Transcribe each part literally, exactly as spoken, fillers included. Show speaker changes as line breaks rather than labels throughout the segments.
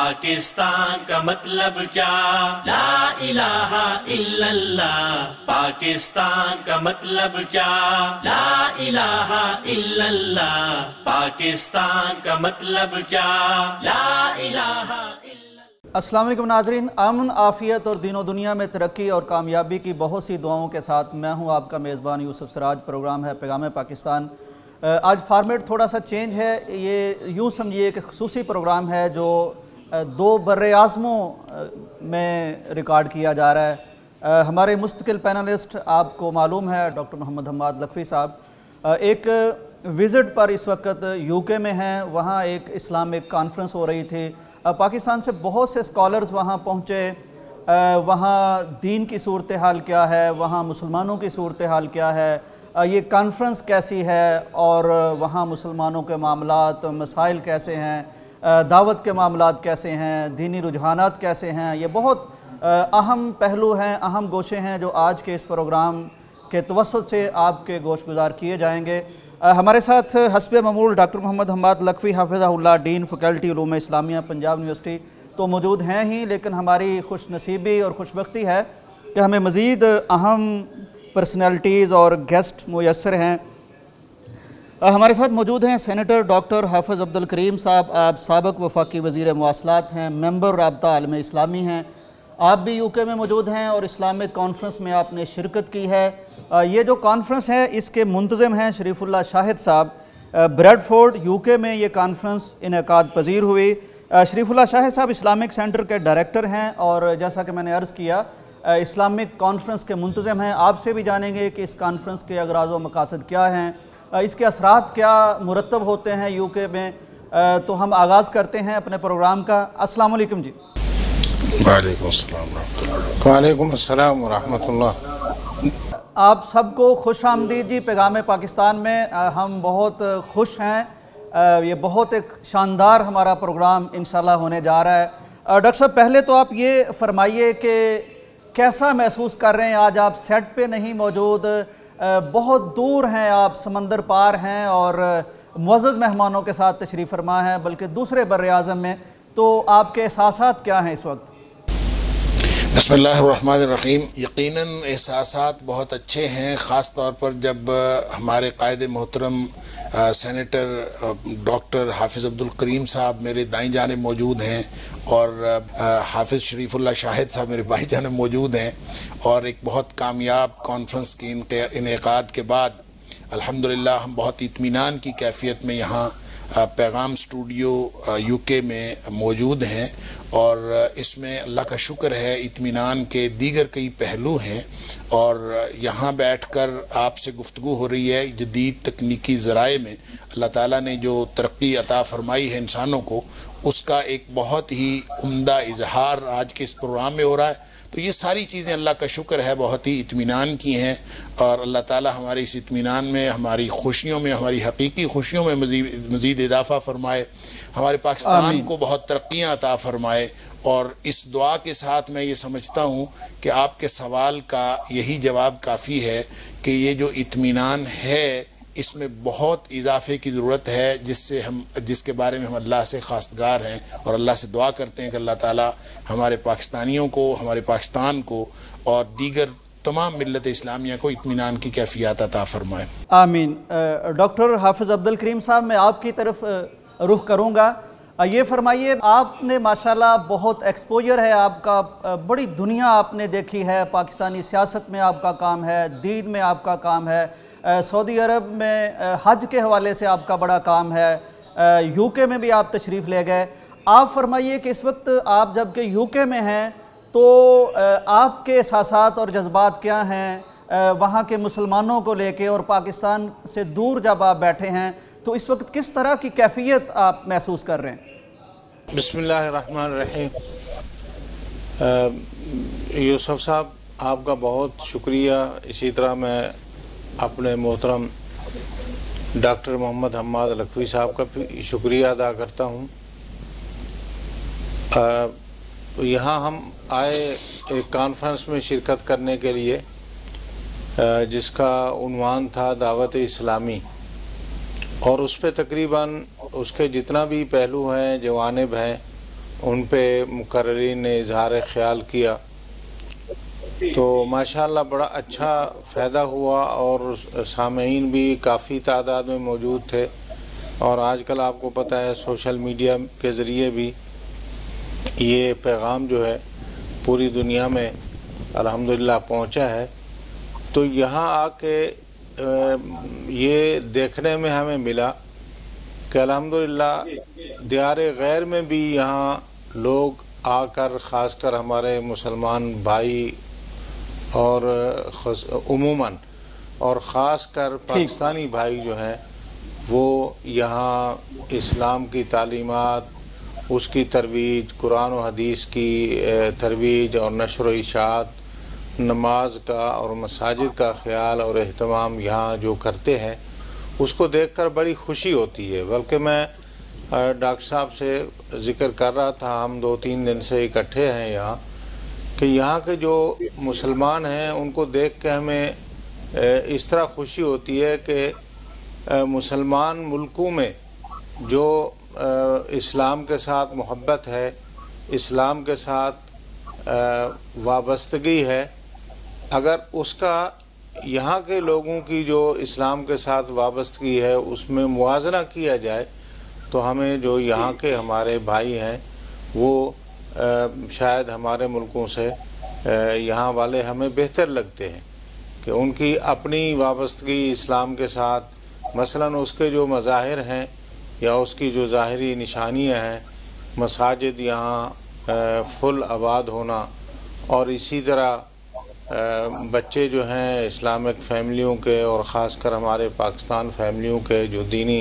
پاکستان کا مطلب کیا؟ لا الہ الا اللہ. پاکستان کا مطلب کیا؟ لا الہ الا اللہ. پاکستان کا مطلب کیا؟ لا الہ الا اللہ.
السلام علیکم ناظرین. امن، عافیت اور دین و دنیا میں ترقی اور کامیابی کی بہت سی دعاؤں کے ساتھ میں ہوں آپ کا میزبان یوسف سراج. پروگرام ہے پیغام پاکستان. آج فارمیٹ تھوڑا سا چینج ہے. یہ یوں سمجھیے کہ خصوصی پروگرام ہے جو دو بر اعظموں میں ریکارڈ کیا جا رہا ہے. ہمارے مستقل پینلسٹ آپ کو معلوم ہے ڈاکٹر محمد حماد لکھوی صاحب ایک وزٹ پر اس وقت یو کے میں ہیں. وہاں ایک اسلامک کانفرنس ہو رہی تھی. پاکستان سے بہت سے اسکالرز وہاں پہنچے. وہاں دین کی صورتحال کیا ہے، وہاں مسلمانوں کی صورتحال کیا ہے، یہ کانفرنس کیسی ہے اور وہاں مسلمانوں کے معاملات مسائل کیسے ہیں، دعوت کے معاملات کیسے ہیں، دینی رجحانات کیسے ہیں. یہ بہت اہم پہلو ہیں، اہم گوشے ہیں جو آج کے اس پروگرام کے توسط سے آپ کے گوش گزار کیے جائیں گے. ہمارے ساتھ حسب معمول ڈاکٹر محمد حماد لکھوی حافظہ اللہ، ڈین فیکلٹی علوم اسلامیہ پنجاب یونیورسٹی تو موجود ہیں ہی، لیکن ہماری خوش نصیبی اور خوش بختی ہے کہ ہمیں مزید اہم پرسنالٹیز اور گیسٹ میسر ہیں. ہمارے ساتھ موجود ہیں سینیٹر ڈاکٹر حافظ عبدالکریم صاحب. آپ سابق وفاقی وزیر مواصلات ہیں، ممبر رابطہ عالم اسلامی ہیں. آپ بھی یو کے میں موجود ہیں اور اسلامک کانفرنس میں آپ نے شرکت کی ہے. یہ جو کانفرنس ہے اس کے منتظم ہیں شریف اللہ شاہد صاحب. بریڈ فورڈ یو کے میں یہ کانفرنس انعقاد پذیر ہوئی. شریف اللہ شاہد صاحب اسلامک سینٹر کے ڈائریکٹر ہیں اور جیسا کہ میں نے عرض کیا اسلامک کانفرنس کے منتظم ہیں. آپ سے بھی جانیں گے کہ اس کانفرنس کے اغراض و مقاصد کیا ہیں، اس کے اثرات کیا مرتب ہوتے ہیں یو کے میں. تو ہم آغاز کرتے ہیں اپنے پروگرام کا. السلام علیکم جی.
وعلیکم السلام ورحمۃ اللہ. وعلیکم السلام ورحمۃ اللہ.
آپ سب کو خوش آمدید جی پیغام پاکستان میں. ہم بہت خوش ہیں. یہ بہت ایک شاندار ہمارا پروگرام انشاءاللہ ہونے جا رہا ہے. ڈاکٹر صاحب پہلے تو آپ یہ فرمائیے کہ کیسا محسوس کر رہے ہیں؟ آج آپ سیٹ پہ نہیں موجود، بہت دور ہیں آپ، سمندر پار ہیں اور معزز مہمانوں کے ساتھ تشریف فرما ہیں بلکہ دوسرے بر اعظم میں. تو آپ کے احساسات کیا ہیں اس وقت؟
بسم اللہ الرحمن الرحیم. یقیناً احساسات بہت اچھے ہیں، خاص طور پر جب ہمارے قائد محترم سینیٹر ڈاکٹر حافظ عبدالکریم صاحب میرے دائیں جانب موجود ہیں اور حافظ شریف اللہ شاہد صاحب میرے بائیں جانب موجود ہیں. اور ایک بہت کامیاب کانفرنس کی انعقاد کے بعد الحمدللہ ہم بہت اطمینان کی کیفیت میں یہاں پیغام اسٹوڈیو یو کے میں موجود ہیں. اور اس میں اللہ کا شکر ہے اطمینان کے دیگر کئی پہلو ہیں اور یہاں بیٹھ کر آپ سے گفتگو ہو رہی ہے. جدید تکنیکی ذرائع میں اللہ تعالیٰ نے جو ترقی عطا فرمائی ہے انسانوں کو، اس کا ایک بہت ہی عمدہ اظہار آج کے اس پروگرام میں ہو رہا ہے. تو یہ ساری چیزیں اللہ کا شکر ہے بہت ہی اطمینان کی ہیں اور اللہ تعالیٰ ہمارے اس اطمینان میں، ہماری خوشیوں میں، ہماری حقیقی خوشیوں میں مزید مزید اضافہ فرمائے. ہمارے پاکستان کو بہت ترقیاں عطا فرمائے. اور اس دعا کے ساتھ میں یہ سمجھتا ہوں کہ آپ کے سوال کا یہی جواب کافی ہے کہ یہ جو اطمینان ہے اس میں بہت اضافے کی ضرورت ہے، جس سے ہم جس کے بارے میں ہم اللہ سے خواستگار ہیں اور اللہ سے دعا کرتے ہیں کہ اللہ تعالیٰ ہمارے پاکستانیوں کو، ہمارے پاکستان کو اور دیگر تمام ملت اسلامیہ کو اطمینان کی کیفیات عطا فرمائے.
آمین. ڈاکٹر حافظ عبدالکریم صاحب میں آپ کی طرف رخ کروں گا. یہ فرمائیے، آپ نے ماشاءاللہ بہت ایکسپوجر ہے آپ کا، بڑی دنیا آپ نے دیکھی ہے. پاکستانی سیاست میں آپ کا کام ہے، دین میں آپ کا کام ہے، سعودی عرب میں حج کے حوالے سے آپ کا بڑا کام ہے، یو کے میں بھی آپ تشریف لے گئے. آپ فرمائیے کہ اس وقت آپ جب کہ یو کے میں ہیں تو آپ کے احساسات اور جذبات کیا ہیں وہاں کے مسلمانوں کو لے کے، اور پاکستان سے دور جب آپ بیٹھے ہیں تو اس وقت کس طرح کی کیفیت آپ محسوس کر رہے ہیں؟
بسم اللہ الرحمن الرحیم. یوسف صاحب آپ کا بہت شکریہ. اسی طرح میں اپنے محترم ڈاکٹر محمد حماد لکھوی صاحب کا بھی شکریہ ادا کرتا ہوں. یہاں ہم آئے ایک کانفرنس میں شرکت کرنے کے لیے جس کا عنوان تھا دعوت اسلامی، اور اس پہ تقریباً اس کے جتنا بھی پہلو ہیں، جوانب ہیں، ان پہ مقررین نے اظہار خیال کیا، تو ماشاءاللہ بڑا اچھا فائدہ ہوا اور سامعین بھی کافی تعداد میں موجود تھے۔ اور آج کل آپ کو پتہ ہے سوشل میڈیا کے ذریعے بھی یہ پیغام جو ہے پوری دنیا میں الحمدللہ پہنچا ہے۔ تو یہاں آ کے یہ دیکھنے میں ہمیں ملا کہ الحمدللہ دیار غیر میں بھی یہاں لوگ آ کر، خاص کر ہمارے مسلمان بھائی اور عموماً اور خاص کر پاکستانی بھائی جو ہیں وہ یہاں اسلام کی تعلیمات، اس کی ترویج، قرآن و حدیث کی ترویج اور نشر و اشاعت، نماز کا اور مساجد کا خیال اور اہتمام یہاں جو کرتے ہیں اس کو دیکھ کر بڑی خوشی ہوتی ہے۔ بلکہ میں ڈاکٹر صاحب سے ذکر کر رہا تھا، ہم دو تین دن سے اکٹھے ہیں یہاں، کہ یہاں کے جو مسلمان ہیں ان کو دیکھ کے ہمیں اس طرح خوشی ہوتی ہے کہ مسلمان ملکوں میں جو اسلام کے ساتھ محبت ہے، اسلام کے ساتھ وابستگی ہے، اگر اس کا یہاں کے لوگوں کی جو اسلام کے ساتھ وابستگی ہے اس میں موازنہ کیا جائے تو ہمیں جو یہاں کے ہمارے بھائی ہیں وہ شاید ہمارے ملکوں سے یہاں والے ہمیں بہتر لگتے ہیں، کہ ان کی اپنی وابستگی اسلام کے ساتھ، مثلاً اس کے جو مظاہر ہیں یا اس کی جو ظاہری نشانیاں ہیں، مساجد یہاں فل آباد ہونا، اور اسی طرح بچے جو ہیں اسلامک فیملیوں کے اور خاص کر ہمارے پاکستان فیملیوں کے جو دینی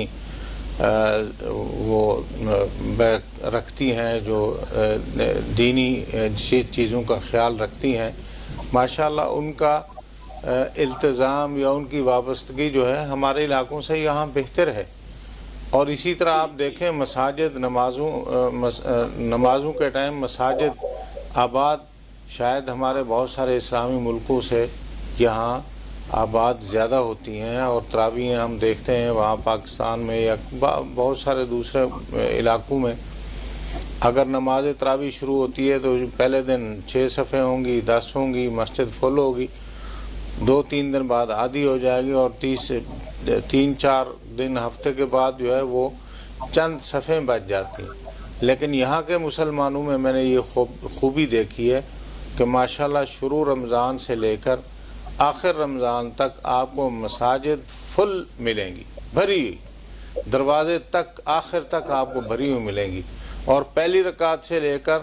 وہ رکھتی ہیں، جو دینی چیزوں کا خیال رکھتی ہیں، ماشاءاللہ ان کا التزام یا ان کی وابستگی جو ہے ہمارے علاقوں سے یہاں بہتر ہے۔ اور اسی طرح آپ دیکھیں مساجد، نمازوں نمازوں کے ٹائم مساجد آباد شاید ہمارے بہت سارے اسلامی ملکوں سے یہاں آباد زیادہ ہوتی ہیں، اور تراویحیں ہم دیکھتے ہیں وہاں پاکستان میں یا بہت سارے دوسرے علاقوں میں اگر نماز تراویح شروع ہوتی ہے تو پہلے دن چھ صفیں ہوں گی، دس ہوں گی، مسجد فل ہوگی، دو تین دن بعد آدھی ہو جائے گی، اور تیس تین چار دن ہفتے کے بعد جو ہے وہ چند صفیں بچ جاتی ہیں۔ لیکن یہاں کے مسلمانوں میں میں نے یہ خوبی دیکھی ہے کہ ماشاءاللہ شروع رمضان سے لے کر آخر رمضان تک آپ کو مساجد فل ملیں گی، بھری ہوئی، دروازے تک آخر تک آپ کو بھری ہوئی ملیں گی، اور پہلی رکعت سے لے کر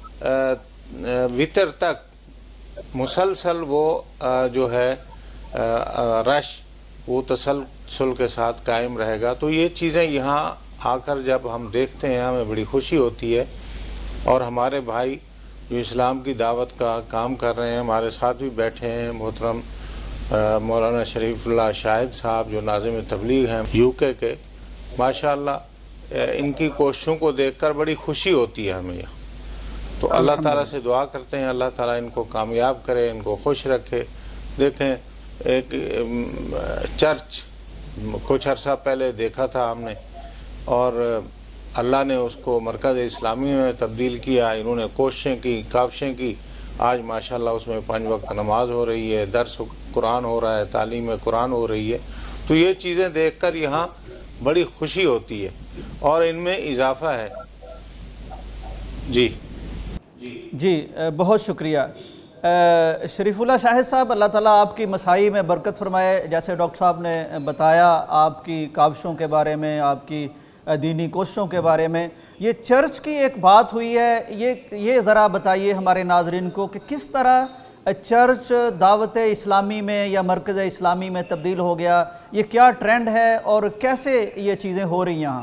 وتر تک مسلسل وہ جو ہے رش وہ تسلسل کے ساتھ قائم رہے گا۔ تو یہ چیزیں یہاں آ کر جب ہم دیکھتے ہیں ہمیں بڑی خوشی ہوتی ہے، اور ہمارے بھائی جو اسلام کی دعوت کا کام کر رہے ہیں ہمارے ساتھ بھی بیٹھے ہیں، محترم مولانا شریف اللہ شاہد صاحب جو ناظم تبلیغ ہیں یو کے کے، ماشاءاللہ ان کی کوششوں کو دیکھ کر بڑی خوشی ہوتی ہے ہمیں یہاں۔ تو اللہ تعالیٰ سے دعا کرتے ہیں اللہ تعالیٰ ان کو کامیاب کرے، ان کو خوش رکھے۔ دیکھیں ایک چرچ کچھ عرصہ پہلے دیکھا تھا ہم نے، اور اللہ نے اس کو مرکز اسلامی میں تبدیل کیا، انہوں نے کوششیں کی، کاوشیں کی، آج ماشاءاللہ اس میں پانچ وقت نماز ہو رہی ہے، درس قرآن ہو رہا ہے، تعلیم قرآن ہو رہی ہے۔ تو یہ چیزیں دیکھ کر یہاں بڑی خوشی ہوتی ہے اور ان میں اضافہ ہے۔ جی
جی بہت شکریہ شریف اللہ شاہد صاحب، اللہ تعالیٰ آپ کی مساعی میں برکت فرمائے۔ جیسے ڈاکٹر صاحب نے بتایا آپ کی کاوشوں کے بارے میں، آپ کی دینی کوششوں کے بارے میں، یہ چرچ کی ایک بات ہوئی ہے، یہ یہ ذرا بتائیے ہمارے ناظرین کو کہ کس طرح چرچ دعوت اسلامی میں یا مرکز اسلامی میں تبدیل ہو گیا، یہ کیا ٹرینڈ ہے اور کیسے یہ چیزیں ہو رہی ہیں یہاں؟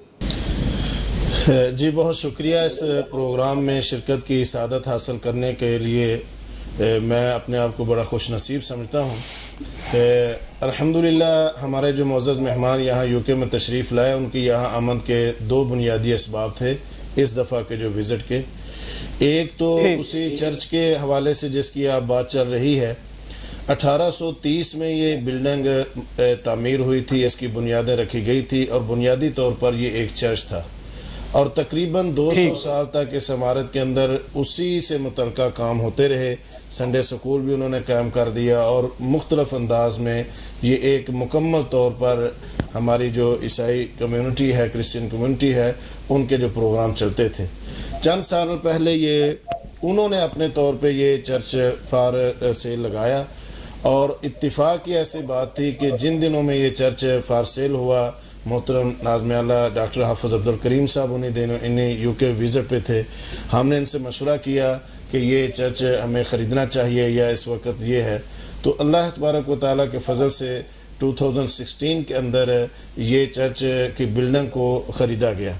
جی بہت شکریہ اس پروگرام میں شرکت کی سعادت حاصل کرنے کے لیے۔ میں اپنے آپ کو بڑا خوش نصیب سمجھتا ہوں۔ الحمدللہ ہمارے جو معزز مہمان یہاں یو کے میں تشریف لائے، ان کی یہاں آمد کے دو بنیادی اسباب تھے اس دفعہ کے جو وزٹ کے۔ ایک تو اسی چرچ کے حوالے سے جس کی آپ بات چل رہی ہے، اٹھارہ سو تیس میں یہ بلڈنگ تعمیر ہوئی تھی، اس کی بنیادیں رکھی گئی تھی، اور بنیادی طور پر یہ ایک چرچ تھا۔ اور تقریباً دو سو سال تک اس عمارت کے اندر اسی سے متعلقہ کام ہوتے رہے. سنڈے سکول بھی انہوں نے قائم کر دیا اور مختلف انداز میں یہ ایک مکمل طور پر ہماری جو عیسائی کمیونٹی ہے، کرسچن کمیونٹی ہے، ان کے جو پروگرام چلتے تھے. چند سال پہلے یہ انہوں نے اپنے طور پہ یہ چرچ فار سیل لگایا اور اتفاق کی ایسی بات تھی کہ جن دنوں میں یہ چرچ فار سیل ہوا، محترم ناظم اعلیٰ ڈاکٹر حافظ عبدالکریم صاحب انہیں دنوں انہیں یو کے وزٹ پہ تھے. ہم نے ان سے مشورہ کیا کہ یہ چرچ ہمیں خریدنا چاہیے یا اس وقت یہ ہے، تو اللہ تبارک و تعالیٰ کے فضل سے دو ہزار سولہ کے اندر یہ چرچ کی بلڈنگ کو خریدا گیا.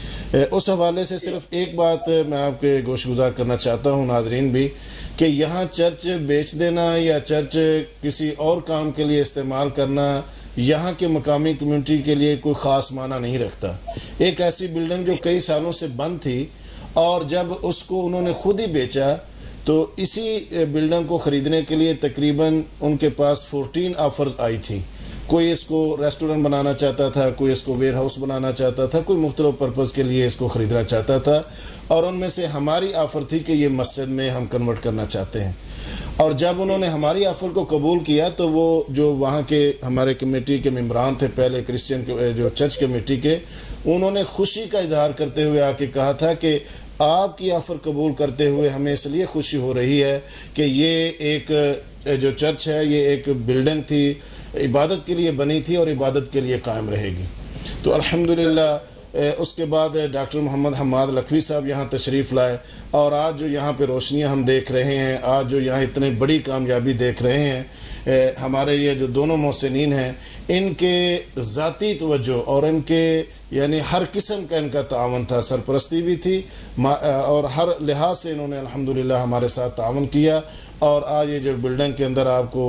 اس حوالے سے صرف ایک بات میں آپ کے گوش گزار کرنا چاہتا ہوں ناظرین بھی، کہ یہاں چرچ بیچ دینا یا چرچ کسی اور کام کے لیے استعمال کرنا یہاں کے مقامی کمیونٹی کے لیے کوئی خاص معنی نہیں رکھتا. ایک ایسی بلڈنگ جو کئی سالوں سے بند تھی اور جب اس کو انہوں نے خود ہی بیچا تو اسی بلڈنگ کو خریدنے کے لیے تقریباً ان کے پاس فورٹین آفرز آئی تھیں. کوئی اس کو ریسٹورنٹ بنانا چاہتا تھا، کوئی اس کو ویئر ہاؤس بنانا چاہتا تھا، کوئی مختلف پرپز کے لیے اس کو خریدنا چاہتا تھا، اور ان میں سے ہماری آفر تھی کہ یہ مسجد میں ہم کنورٹ کرنا چاہتے ہیں. اور جب انہوں نے ہماری آفر کو قبول کیا تو وہ جو وہاں کے ہمارے کمیٹی کے ممبران تھے پہلے کرسچن جو چرچ کمیٹی کے، انہوں نے خوشی کا اظہار کرتے ہوئے آ کے کہا تھا کہ آپ کی آفر قبول کرتے ہوئے ہمیں اس لیے خوشی ہو رہی ہے کہ یہ ایک جو چرچ ہے یہ ایک بلڈنگ تھی، عبادت کے لیے بنی تھی اور عبادت کے لیے قائم رہے گی. تو الحمدللہ اس کے بعد ڈاکٹر محمد حماد لکھوی صاحب یہاں تشریف لائے اور آج جو یہاں پہ روشنیاں ہم دیکھ رہے ہیں، آج جو یہاں اتنی بڑی کامیابی دیکھ رہے ہیں، ہمارے یہ جو دونوں محسنین ہیں ان کے ذاتی توجہ اور ان کے یعنی ہر قسم کا ان کا تعاون تھا، سرپرستی بھی تھی اور ہر لحاظ سے انہوں نے الحمدللہ ہمارے ساتھ تعاون کیا. اور آج یہ جو بلڈنگ کے اندر آپ کو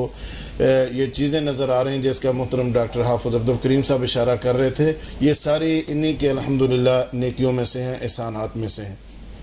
یہ چیزیں نظر آ رہی ہیں جس کا محترم ڈاکٹر حافظ عبدالکریم صاحب اشارہ کر رہے تھے، یہ ساری انہی کے الحمدللہ نیکیوں میں سے ہیں، احسانات میں سے ہیں.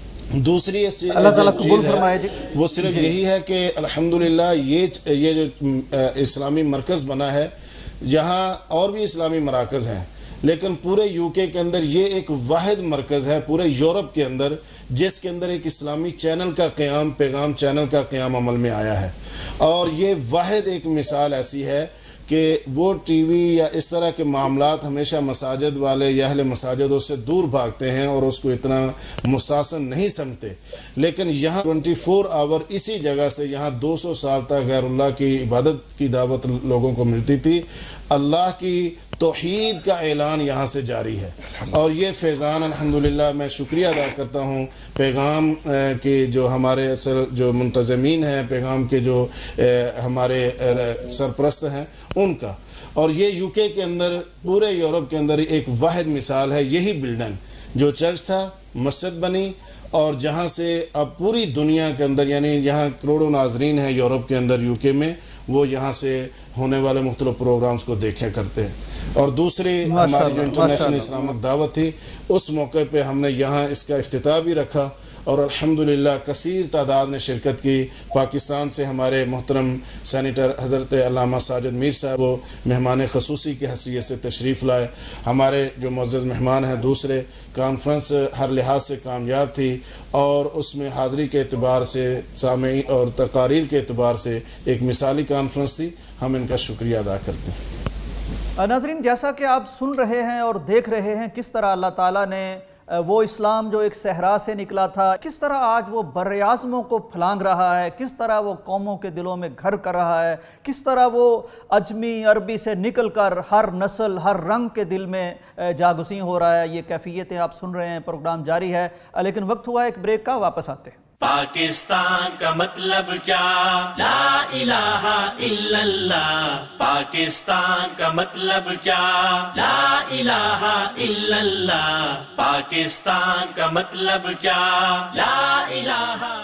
دوسری اس
اللہ تعالیٰ
چیز
قبول
ہے
فرمائے جی.
وہ صرف یہی ہے کہ الحمدللہ یہ یہ جو اسلامی مرکز بنا ہے، یہاں اور بھی اسلامی مراکز ہیں لیکن پورے یو کے کے اندر یہ ایک واحد مرکز ہے پورے یورپ کے اندر جس کے اندر ایک اسلامی چینل کا قیام پیغام چینل کا قیام عمل میں آیا ہے. اور یہ واحد ایک مثال ایسی ہے کہ وہ ٹی وی یا اس طرح کے معاملات ہمیشہ مساجد والے یا اہل مساجد اس سے دور بھاگتے ہیں اور اس کو اتنا مستحسن نہیں سمجھتے، لیکن یہاں ٹوئنٹی فور آور اسی جگہ سے یہاں دو سو سال تک غیر اللہ کی عبادت کی دعوت لوگوں کو ملتی تھی. اللہ کی توحید کا اعلان یہاں سے جاری ہے اور یہ فیضان الحمدللہ میں شکریہ ادا کرتا ہوں پیغام کے جو ہمارے اصل جو منتظمین ہیں، پیغام کے جو ہمارے سرپرست ہیں ان کا. اور یہ یو کے کے اندر پورے یورپ کے اندر ایک واحد مثال ہے، یہی بلڈنگ جو چرچ تھا مسجد بنی اور جہاں سے اب پوری دنیا کے اندر یعنی یہاں کروڑوں ناظرین ہیں یورپ کے اندر یو کے میں، وہ یہاں سے ہونے والے مختلف پروگرامز کو دیکھیں کرتے ہیں. اور دوسری ہماری جو انٹرنیشنل اسلامک دعوت تھی اس موقع پہ ہم نے یہاں اس کا افتتاح بھی رکھا اور الحمدللہ کثیر تعداد نے شرکت کی. پاکستان سے ہمارے محترم سینیٹر حضرت علامہ ساجد میر صاحب وہ مہمان خصوصی کی حیثیت سے تشریف لائے. ہمارے جو معزز مہمان ہیں دوسرے، کانفرنس ہر لحاظ سے کامیاب تھی اور اس میں حاضری کے اعتبار سے سامعین اور تقاریر کے اعتبار سے ایک مثالی کانفرنس تھی. ہم ان کا شکریہ ادا کرتے ہیں.
ناظرین، جیسا کہ آپ سن رہے ہیں اور دیکھ رہے ہیں کس طرح اللہ تعالیٰ نے وہ اسلام جو ایک صحرا سے نکلا تھا کس طرح آج وہ بر اعظموں کو پھلانگ رہا ہے، کس طرح وہ قوموں کے دلوں میں گھر کر رہا ہے، کس طرح وہ اجمی عربی سے نکل کر ہر نسل ہر رنگ کے دل میں جاگزیں ہو رہا ہے. یہ کیفیتیں آپ سن رہے ہیں، پروگرام جاری ہے لیکن وقت ہوا ایک بریک کا، واپس آتے ہیں.
پاکستان کا مطلب کیا؟ لا الہ الا اللہ. پاکستان کا مطلب کیا؟ لا الہ الا اللہ. پاکستان کا مطلب کیا؟ لا الہ الا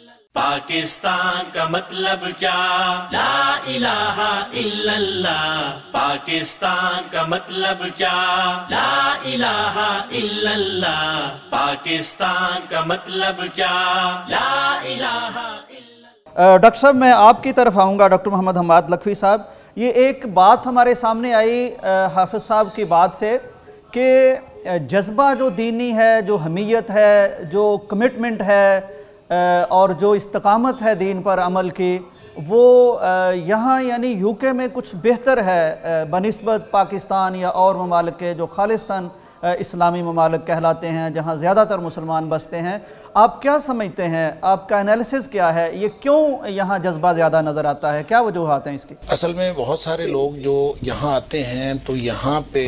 پاکستان کا مطلب کیا؟ لا الہ الا اللہ. پاکستان کا مطلب کیا؟ لا الہ الا اللہ. پاکستان کا مطلب کیا؟ لا الہ الا.
ڈاکٹر صاحب میں آپ کی طرف آؤں گا. ڈاکٹر محمد حماد لکھوی صاحب، یہ ایک بات ہمارے سامنے آئی حافظ صاحب کی بات سے کہ جذبہ جو دینی ہے، جو حمیت ہے، جو کمٹمنٹ ہے اور جو استقامت ہے دین پر عمل کی، وہ یہاں یعنی یو کے میں کچھ بہتر ہے بنسبت پاکستان یا اور ممالک کے جو خالصتاً اسلامی ممالک کہلاتے ہیں، جہاں زیادہ تر مسلمان بستے ہیں۔ آپ کیا سمجھتے ہیں؟ آپ کا انالیسس کیا ہے؟ یہ کیوں یہاں جذبہ زیادہ نظر آتا ہے؟ کیا وجوہات ہیں اس کی؟
اصل میں بہت سارے لوگ جو یہاں آتے ہیں تو یہاں پہ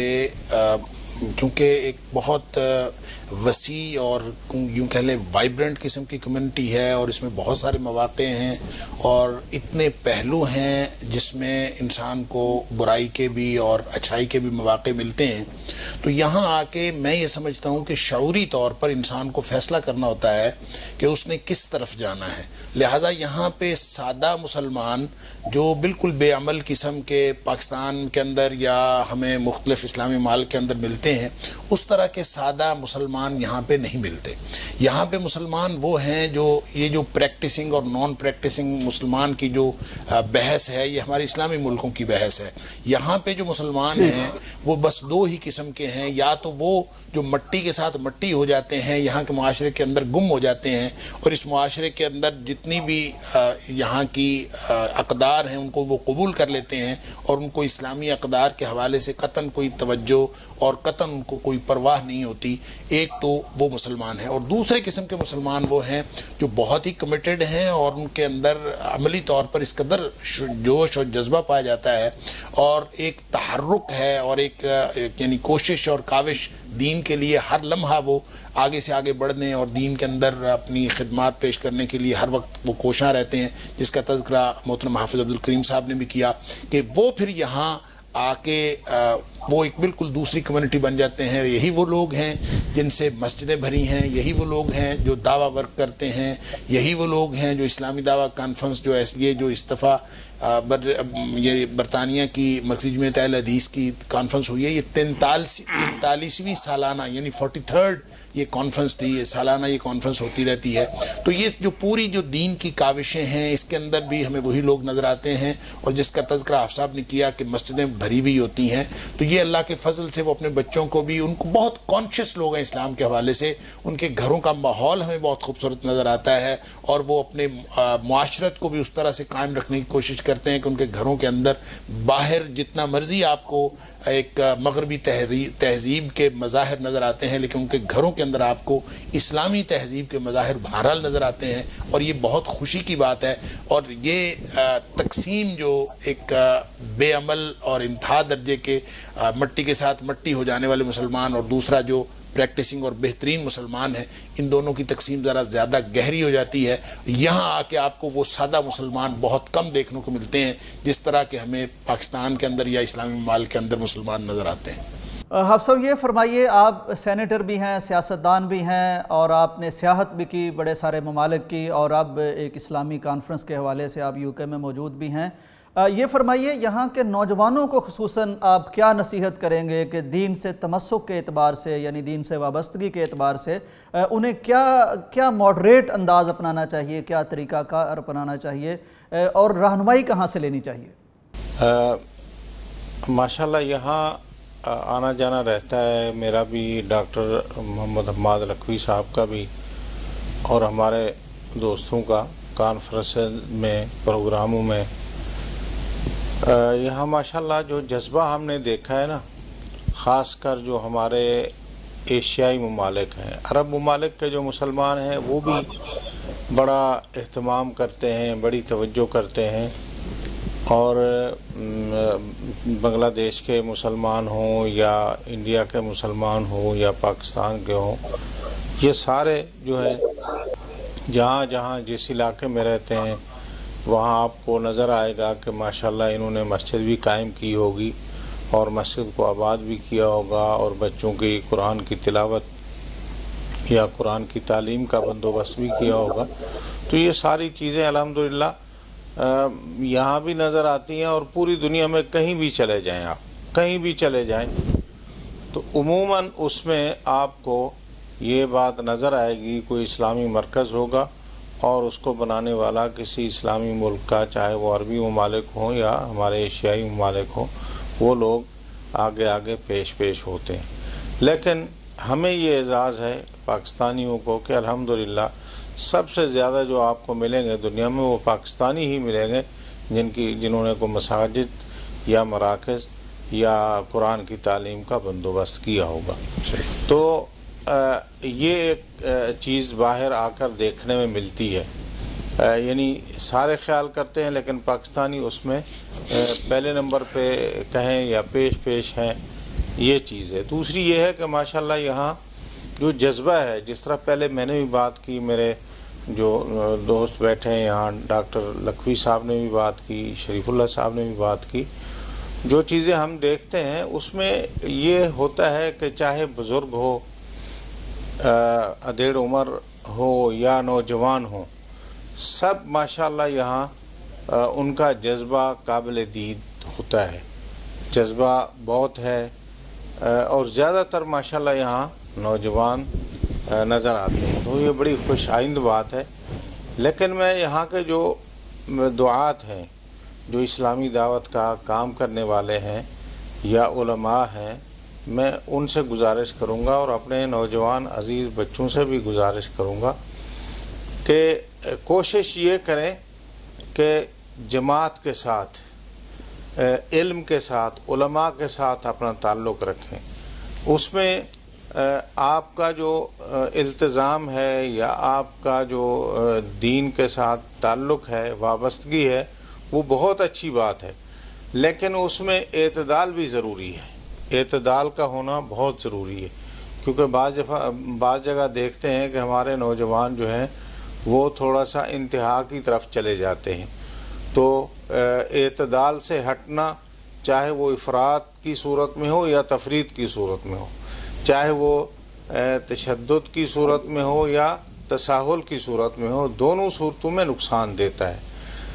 چونکہ ایک بہت وسیع اور یوں کہہ لیں وائبرنٹ قسم کی کمیونٹی ہے، اور اس میں بہت سارے مواقع ہیں اور اتنے پہلو ہیں جس میں انسان کو برائی کے بھی اور اچھائی کے بھی مواقع ملتے ہیں، تو یہاں آ کے میں یہ سمجھتا ہوں کہ شعوری طور پر انسان کو فیصلہ کرنا ہوتا ہے کہ اس نے کس طرف جانا ہے۔ لہٰذا یہاں پہ سادہ مسلمان جو بالکل بے عمل قسم کے پاکستان کے اندر یا ہمیں مختلف اسلامی ممالک کے اندر ملتے ہیں، اس طرح کے سادہ مسلمان یہاں پہ نہیں ملتے۔ یہاں پہ مسلمان وہ ہیں جو یہ جو پریکٹسنگ اور نان پریکٹسنگ مسلمان کی جو بحث ہے، یہ ہمارے اسلامی ملکوں کی بحث ہے۔ یہاں پہ جو مسلمان ہیں وہ بس دو ہی قسم کے ہیں، یا تو وہ جو مٹی کے ساتھ مٹی ہو جاتے ہیں، یہاں کے معاشرے کے اندر گم ہو جاتے ہیں، اور اس معاشرے کے اندر جتنی بھی یہاں کی اقدار ہیں ان کو وہ قبول کر لیتے ہیں، اور ان کو اسلامی اقدار کے حوالے سے قطعاً کوئی توجہ اور قطعاً ان کو کوئی پرواہ نہیں ہوتی۔ ایک تو وہ مسلمان ہیں، اور دوسرے قسم کے مسلمان وہ ہیں جو بہت ہی کمیٹڈ ہیں اور ان کے اندر عملی طور پر اس قدر جوش اور جذبہ پایا جاتا ہے، اور ایک تحرک ہے اور ایک یعنی کوشش اور کاوش دین کے لیے ہر لمحہ وہ آگے سے آگے بڑھنے اور دین کے اندر اپنی خدمات پیش کرنے کے لیے ہر وقت وہ کوشاں رہتے ہیں، جس کا تذکرہ محترم حافظ عبدالکریم صاحب نے بھی کیا کہ وہ پھر یہاں آ کے وہ ایک بالکل دوسری کمیونٹی بن جاتے ہیں۔ یہی وہ لوگ ہیں جن سے مسجدیں بھری ہیں، یہی وہ لوگ ہیں جو دعویٰ ورک کرتے ہیں، یہی وہ لوگ ہیں جو اسلامی دعویٰ کانفرنس جو یہ جو اس دفعہ بر یہ برطانیہ کی مرکزی جمعیت اہل حدیث کی کانفرنس ہوئی ہے، یہ تینتالیس تینتالیسویں سالانہ یعنی فورٹی تھرڈ یہ کانفرنس تھی، یہ سالانہ یہ کانفرنس ہوتی رہتی ہے۔ تو یہ جو پوری جو دین کی کاوشیں ہیں اس کے اندر بھی ہمیں وہی لوگ نظر آتے ہیں، اور جس کا تذکرہ آپ صاحب نے کیا کہ مسجدیں بھری بھی ہوتی ہیں، تو یہ اللہ کے فضل سے وہ اپنے بچوں کو بھی، ان کو بہت کانشیس لوگ ہیں اسلام کے حوالے سے، ان کے گھروں کا ماحول ہمیں بہت خوبصورت نظر آتا ہے، اور وہ اپنے معاشرت کو بھی اس طرح سے قائم رکھنے کی کوشش کرتے ہیں کہ ان کے گھروں کے اندر باہر جتنا مرضی آپ کو ایک مغربی تہذیب کے مظاہر نظر آتے ہیں، لیکن ان کے گھروں کے اندر آپ کو اسلامی تہذیب کے مظاہر بہرحال نظر آتے ہیں، اور یہ بہت خوشی کی بات ہے۔ اور یہ تقسیم جو ایک بے عمل اور انتہا درجے کے مٹی کے ساتھ مٹی ہو جانے والے مسلمان اور دوسرا جو پریکٹسنگ اور بہترین مسلمان ہیں، ان دونوں کی تقسیم ذرا زیادہ گہری ہو جاتی ہے۔ یہاں آ کے آپ کو وہ سادہ مسلمان بہت کم دیکھنے کو ملتے ہیں جس طرح کہ ہمیں پاکستان کے اندر یا اسلامی ممالک کے اندر مسلمان نظر آتے ہیں۔
حافظ صاحب یہ فرمائیے، آپ سینیٹر بھی ہیں، سیاستدان بھی ہیں، اور آپ نے سیاحت بھی کی بڑے سارے ممالک کی، اور اب ایک اسلامی کانفرنس کے حوالے سے آپ یو کے میں موجود بھی ہیں۔ یہ فرمائیے یہاں کے نوجوانوں کو خصوصاً آپ کیا نصیحت کریں گے کہ دین سے تمسک کے اعتبار سے، یعنی دین سے وابستگی کے اعتبار سے انہیں کیا کیا ماڈریٹ انداز اپنانا چاہیے، کیا طریقہ کار اپنانا چاہیے، اور رہنمائی کہاں سے لینی چاہیے؟
ماشاءاللہ یہاں آنا جانا رہتا ہے، میرا بھی، ڈاکٹر محمد حماد لکھوی صاحب کا بھی، اور ہمارے دوستوں کا کانفرنس میں، پروگراموں میں۔ یہاں ماشاءاللہ جو جذبہ ہم نے دیکھا ہے نا، خاص کر جو ہمارے ایشیائی ممالک ہیں، عرب ممالک کے جو مسلمان ہیں وہ بھی بڑا اہتمام کرتے ہیں، بڑی توجہ کرتے ہیں، اور بنگلہ دیش کے مسلمان ہوں یا انڈیا کے مسلمان ہوں یا پاکستان کے ہوں، یہ سارے جو ہے جہاں جہاں جس علاقے میں رہتے ہیں وہاں آپ کو نظر آئے گا کہ ماشاءاللہ انہوں نے مسجد بھی قائم کی ہوگی اور مسجد کو آباد بھی کیا ہوگا، اور بچوں کی قرآن کی تلاوت یا قرآن کی تعلیم کا بندوبست بھی کیا ہوگا۔ تو یہ ساری چیزیں الحمدللہ یہاں بھی نظر آتی ہیں، اور پوری دنیا میں کہیں بھی چلے جائیں، آپ کہیں بھی چلے جائیں تو عموماً اس میں آپ کو یہ بات نظر آئے گی، کوئی اسلامی مرکز ہوگا اور اس کو بنانے والا کسی اسلامی ملک کا، چاہے وہ عربی ممالک ہوں یا ہمارے ایشیائی ممالک ہوں، وہ لوگ آگے آگے پیش پیش ہوتے ہیں۔ لیکن ہمیں یہ اعزاز ہے پاکستانیوں کو کہ الحمدللہ سب سے زیادہ جو آپ کو ملیں گے دنیا میں وہ پاکستانی ہی ملیں گے جن کی جنہوں نے کوئی مساجد یا مراکز یا قرآن کی تعلیم کا بندوبست کیا ہوگا. تو یہ ایک چیز باہر آ کر دیکھنے میں ملتی ہے. یعنی سارے خیال کرتے ہیں لیکن پاکستانی اس میں پہلے نمبر پہ کہیں یا پیش پیش ہیں. یہ چیز ہے. دوسری یہ ہے کہ ماشاءاللہ یہاں جو جذبہ ہے، جس طرح پہلے میں نے بھی بات کی، میرے جو دوست بیٹھے ہیں یہاں، ڈاکٹر لکھوی صاحب نے بھی بات کی، شریف اللہ صاحب نے بھی بات کی، جو چیزیں ہم دیکھتے ہیں اس میں یہ ہوتا ہے کہ چاہے بزرگ ہو، ادھیڑ عمر ہو یا نوجوان ہو، سب ماشاءاللہ یہاں ان کا جذبہ قابل دید ہوتا ہے. جذبہ بہت ہے اور زیادہ تر ماشاءاللہ یہاں نوجوان نظر آتے ہیں، تو یہ بڑی خوش آئند بات ہے. لیکن میں یہاں کے جو دعات ہیں، جو اسلامی دعوت کا کام کرنے والے ہیں یا علماء ہیں، میں ان سے گزارش کروں گا اور اپنے نوجوان عزیز بچوں سے بھی گزارش کروں گا کہ کوشش یہ کریں کہ جماعت کے ساتھ، علم کے ساتھ، علماء کے ساتھ اپنا تعلق رکھیں. اس میں آپ کا جو التزام ہے یا آپ کا جو دین کے ساتھ تعلق ہے، وابستگی ہے، وہ بہت اچھی بات ہے. لیکن اس میں اعتدال بھی ضروری ہے. اعتدال کا ہونا بہت ضروری ہے، کیونکہ بعض دفعہ بعض جگہ دیکھتے ہیں کہ ہمارے نوجوان جو ہیں وہ تھوڑا سا انتہا کی طرف چلے جاتے ہیں. تو اعتدال سے ہٹنا، چاہے وہ افراط کی صورت میں ہو یا تفریط کی صورت میں ہو، چاہے وہ تشدد کی صورت میں ہو یا تساہل کی صورت میں ہو، دونوں صورتوں میں نقصان دیتا ہے.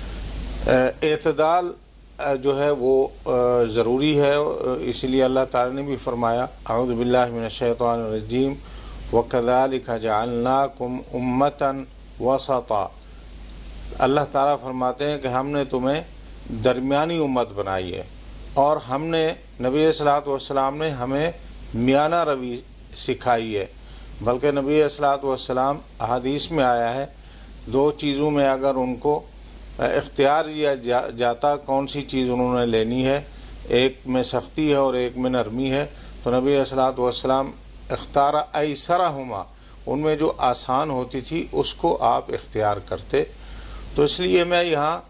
اعتدال جو ہے وہ ضروری ہے. اسی لیے اللہ تعالی نے بھی فرمایا، اعوذ باللہ من الشیطان الرجیم وَكَذَلِكَ جَعَلْنَاكُمْ أُمَّةً وَسَطًا. اللہ تعالیٰ فرماتے ہیں کہ ہم نے تمہیں درمیانی امت بنائی ہے، اور ہم نے نبی صلی اللہ علیہ وسلم نے ہمیں میانہ روی سکھائی ہے. بلکہ نبی صلی اللہ علیہ وسلم احادیث میں آیا ہے، دو چیزوں میں اگر ان کو اختیار دیا جاتا کون سی چیز انہوں نے لینی ہے، ایک میں سختی ہے اور ایک میں نرمی ہے، تو نبی صلی اللہ علیہ وسلم اختار ایسرہما، ان میں جو آسان ہوتی تھی اس کو آپ اختیار کرتے. تو اس لیے میں یہاں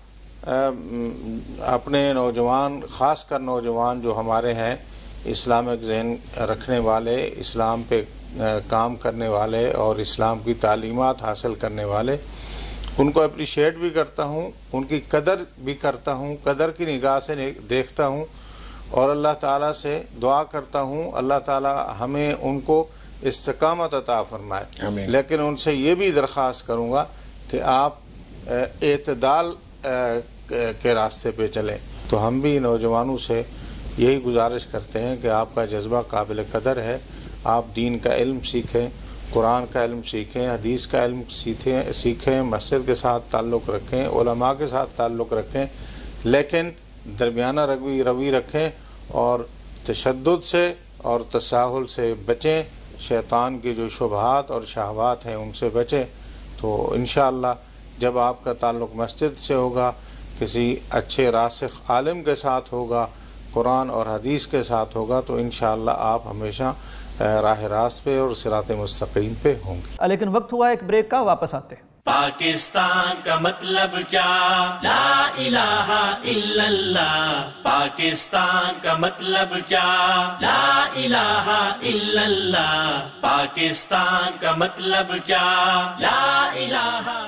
اپنے نوجوان، خاص کر نوجوان جو ہمارے ہیں، اسلامک ذہن رکھنے والے، اسلام پہ کام کرنے والے اور اسلام کی تعلیمات حاصل کرنے والے، ان کو اپریشیٹ بھی کرتا ہوں، ان کی قدر بھی کرتا ہوں، قدر کی نگاہ سے دیکھتا ہوں، اور اللہ تعالیٰ سے دعا کرتا ہوں اللہ تعالیٰ ہمیں ان کو استقامت عطا فرمائے. لیکن ان سے یہ بھی درخواست کروں گا کہ آپ اعتدال کے راستے پہ چلیں. تو ہم بھی نوجوانوں سے یہی گزارش کرتے ہیں کہ آپ کا جذبہ قابل قدر ہے، آپ دین کا علم سیکھیں، قرآن کا علم سیکھیں، حدیث کا علم سیکھیں سیکھیں مسجد کے ساتھ تعلق رکھیں، علماء کے ساتھ تعلق رکھیں، لیکن درمیانہ روی روی رکھیں اور تشدد سے اور تساہل سے بچیں. شیطان کی جو شبہات اور شہوات ہیں ان سے بچیں. تو انشاءاللہ جب آپ کا تعلق مسجد سے ہوگا، کسی اچھے راسخ عالم کے ساتھ ہوگا، قرآن اور حدیث کے ساتھ ہوگا، تو انشاءاللہ آپ ہمیشہ راہ راست پہ اور صراط مستقیم پہ ہوں گے.
لیکن وقت ہوا ایک بریک کا، واپس آتے ہیں.
پاکستان کا مطلب کیا؟ لا الہ الا اللہ. پاکستان کا مطلب کیا؟ لا الہ الا اللہ. پاکستان کا مطلب کیا؟ لا الہ الا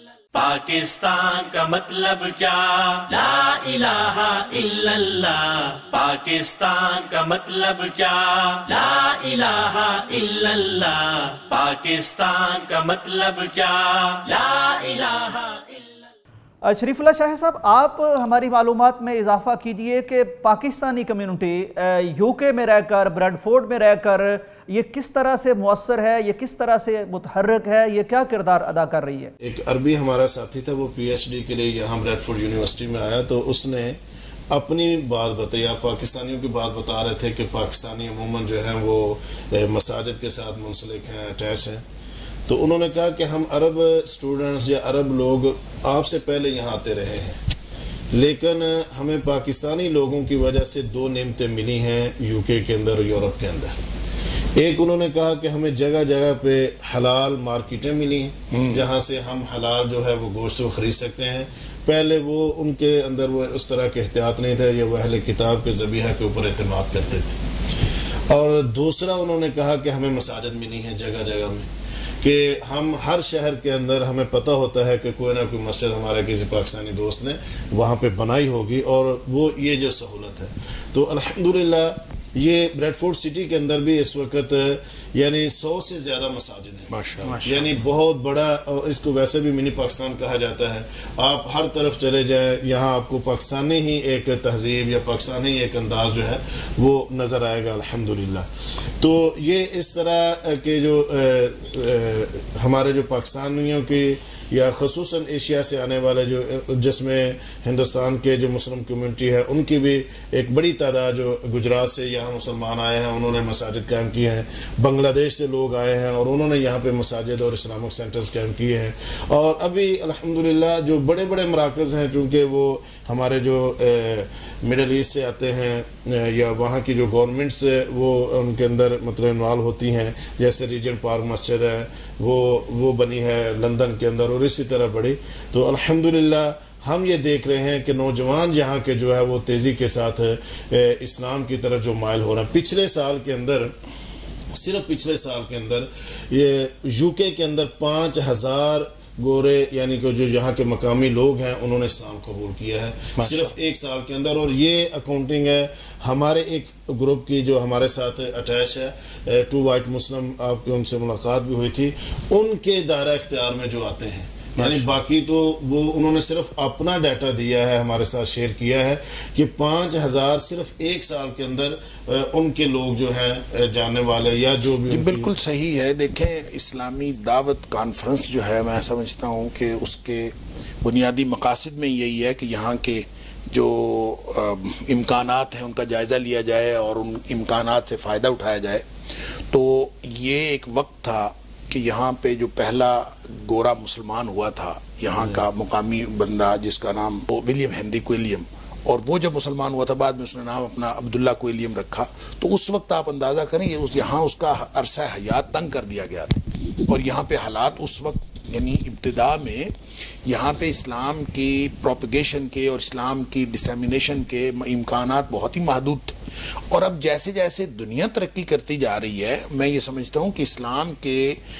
پاکستان کا مطلب کیا؟ لا الہ الا اللہ. پاکستان کا مطلب کیا؟ لا الہ الا اللہ. پاکستان کا مطلب کیا؟ لا الہ الا
شریف اللہ شاہ صاحب، آپ ہماری معلومات میں اضافہ کیجئے کہ پاکستانی کمیونٹی یو کے میں رہ کر، بریڈ فورڈ میں رہ کر، یہ کس طرح سے مؤثر ہے، یہ کس طرح سے متحرک ہے، یہ کیا کردار ادا کر رہی ہے؟
ایک عربی ہمارا ساتھی تھا، وہ پی ایچ ڈی کے لیے یہاں بریڈ فورڈ یونیورسٹی میں آیا، تو اس نے اپنی بات بتائی. آپ پاکستانیوں کی بات بتا رہے تھے کہ پاکستانی عموماً جو ہیں وہ مساجد کے ساتھ منسلک ہیں, اٹیچ ہیں. تو انہوں نے کہا کہ ہم عرب اسٹوڈنٹس یا عرب لوگ آپ سے پہلے یہاں آتے رہے ہیں, لیکن ہمیں پاکستانی لوگوں کی وجہ سے دو نعمتیں ملی ہیں یو کے کے اندر اور یورپ کے اندر. ایک انہوں نے کہا کہ ہمیں جگہ جگہ پہ حلال مارکیٹیں ملی ہیں جہاں سے ہم حلال جو ہے وہ گوشت وہ خرید سکتے ہیں. پہلے وہ ان کے اندر وہ اس طرح کے احتیاط نہیں تھے, یا وہ اہل کتاب کے ذبیحہ کے اوپر اعتماد کرتے تھے. اور دوسرا انہوں نے کہا کہ ہمیں مساجد ملی ہیں جگہ جگہ میں, کہ ہم ہر شہر کے اندر ہمیں پتہ ہوتا ہے کہ کوئی نہ کوئی مسجد ہمارے کسی پاکستانی دوست نے وہاں پہ بنائی ہوگی, اور وہ یہ جو سہولت ہے. تو الحمدللہ یہ بریڈ فورڈ سٹی کے اندر بھی اس وقت یعنی سو سے زیادہ مساجد ہیں ماشاءاللہ, یعنی بہت بڑا, اور اس کو ویسے بھی منی پاکستان کہا جاتا ہے. آپ ہر طرف چلے جائیں یہاں آپ کو پاکستانی ہی ایک تہذیب یا پاکستانی ایک انداز جو ہے وہ نظر آئے گا الحمدللہ. تو یہ اس طرح کے جو ہمارے جو پاکستانیوں کی یا خصوصاً ایشیا سے آنے والے جو جس میں ہندوستان کے جو مسلم کمیونٹی ہے ان کی بھی ایک بڑی تعداد جو گجرات سے یہاں مسلمان آئے ہیں, انہوں نے مساجد قائم کیے ہیں. بنگلہ دیش سے لوگ آئے ہیں اور انہوں نے یہاں پہ مساجد اور اسلامک سینٹرز قائم کیے ہیں. اور ابھی الحمدللہ جو بڑے بڑے مراکز ہیں, چونکہ وہ ہمارے جو مڈل ایسٹ سے آتے ہیں یا وہاں کی جو گورنمنٹس وہ ان کے اندر مطلب انوالو ہوتی ہیں, جیسے ریجن پارک مسجد ہے وہ وہ بنی ہے لندن کے اندر, اور اسی طرح بڑی. تو الحمدللہ ہم یہ دیکھ رہے ہیں کہ نوجوان یہاں کے جو ہے وہ تیزی کے ساتھ اسلام کی طرف جو مائل ہو رہا ہے. پچھلے سال کے اندر صرف پچھلے سال کے اندر یہ یو کے کے اندر پانچ ہزار گورے یعنی کہ جو یہاں کے مقامی لوگ ہیں انہوں نے اسلام قبول کیا ہے صرف ایک سال کے اندر. اور یہ اکاؤنٹنگ ہے ہمارے ایک گروپ کی جو ہمارے ساتھ اٹیچ ہے, ٹو وائٹ مسلم, آپ کی ان سے ملاقات بھی ہوئی تھی, ان کے دائرہ اختیار میں جو آتے ہیں. یعنی باقی تو وہ انہوں نے صرف اپنا ڈیٹا دیا ہے, ہمارے ساتھ شیئر کیا ہے کہ پانچ ہزار صرف ایک سال کے اندر ان کے لوگ جو ہیں جاننے والے یا جو بھی.
بالکل صحیح ہے. دیکھیں اسلامی دعوت کانفرنس جو ہے میں سمجھتا ہوں کہ اس کے بنیادی مقاصد میں یہی ہے کہ یہاں کے جو امکانات ہیں ان کا جائزہ لیا جائے اور ان امکانات سے فائدہ اٹھایا جائے. تو یہ ایک وقت تھا کہ یہاں پہ جو پہلا گورا مسلمان ہوا تھا یہاں کا مقامی بندہ جس کا نام ولیم ہنری کوئلیم, اور وہ جب مسلمان ہوا تھا بعد میں اس نے نام اپنا عبداللہ کوئلیم رکھا. تو اس وقت آپ اندازہ کریں یہاں اس کا عرصہ حیات تنگ کر دیا گیا تھا, اور یہاں پہ حالات اس وقت یعنی ابتدا میں یہاں پہ اسلام کی پروپیگیشن کے اور اسلام کی ڈسیمینیشن کے امکانات بہت ہی محدود تھے. اور اب جیسے جیسے دنیا ترقی کرتی جا رہی ہے میں یہ سمجھتا ہوں کہ اسلام کے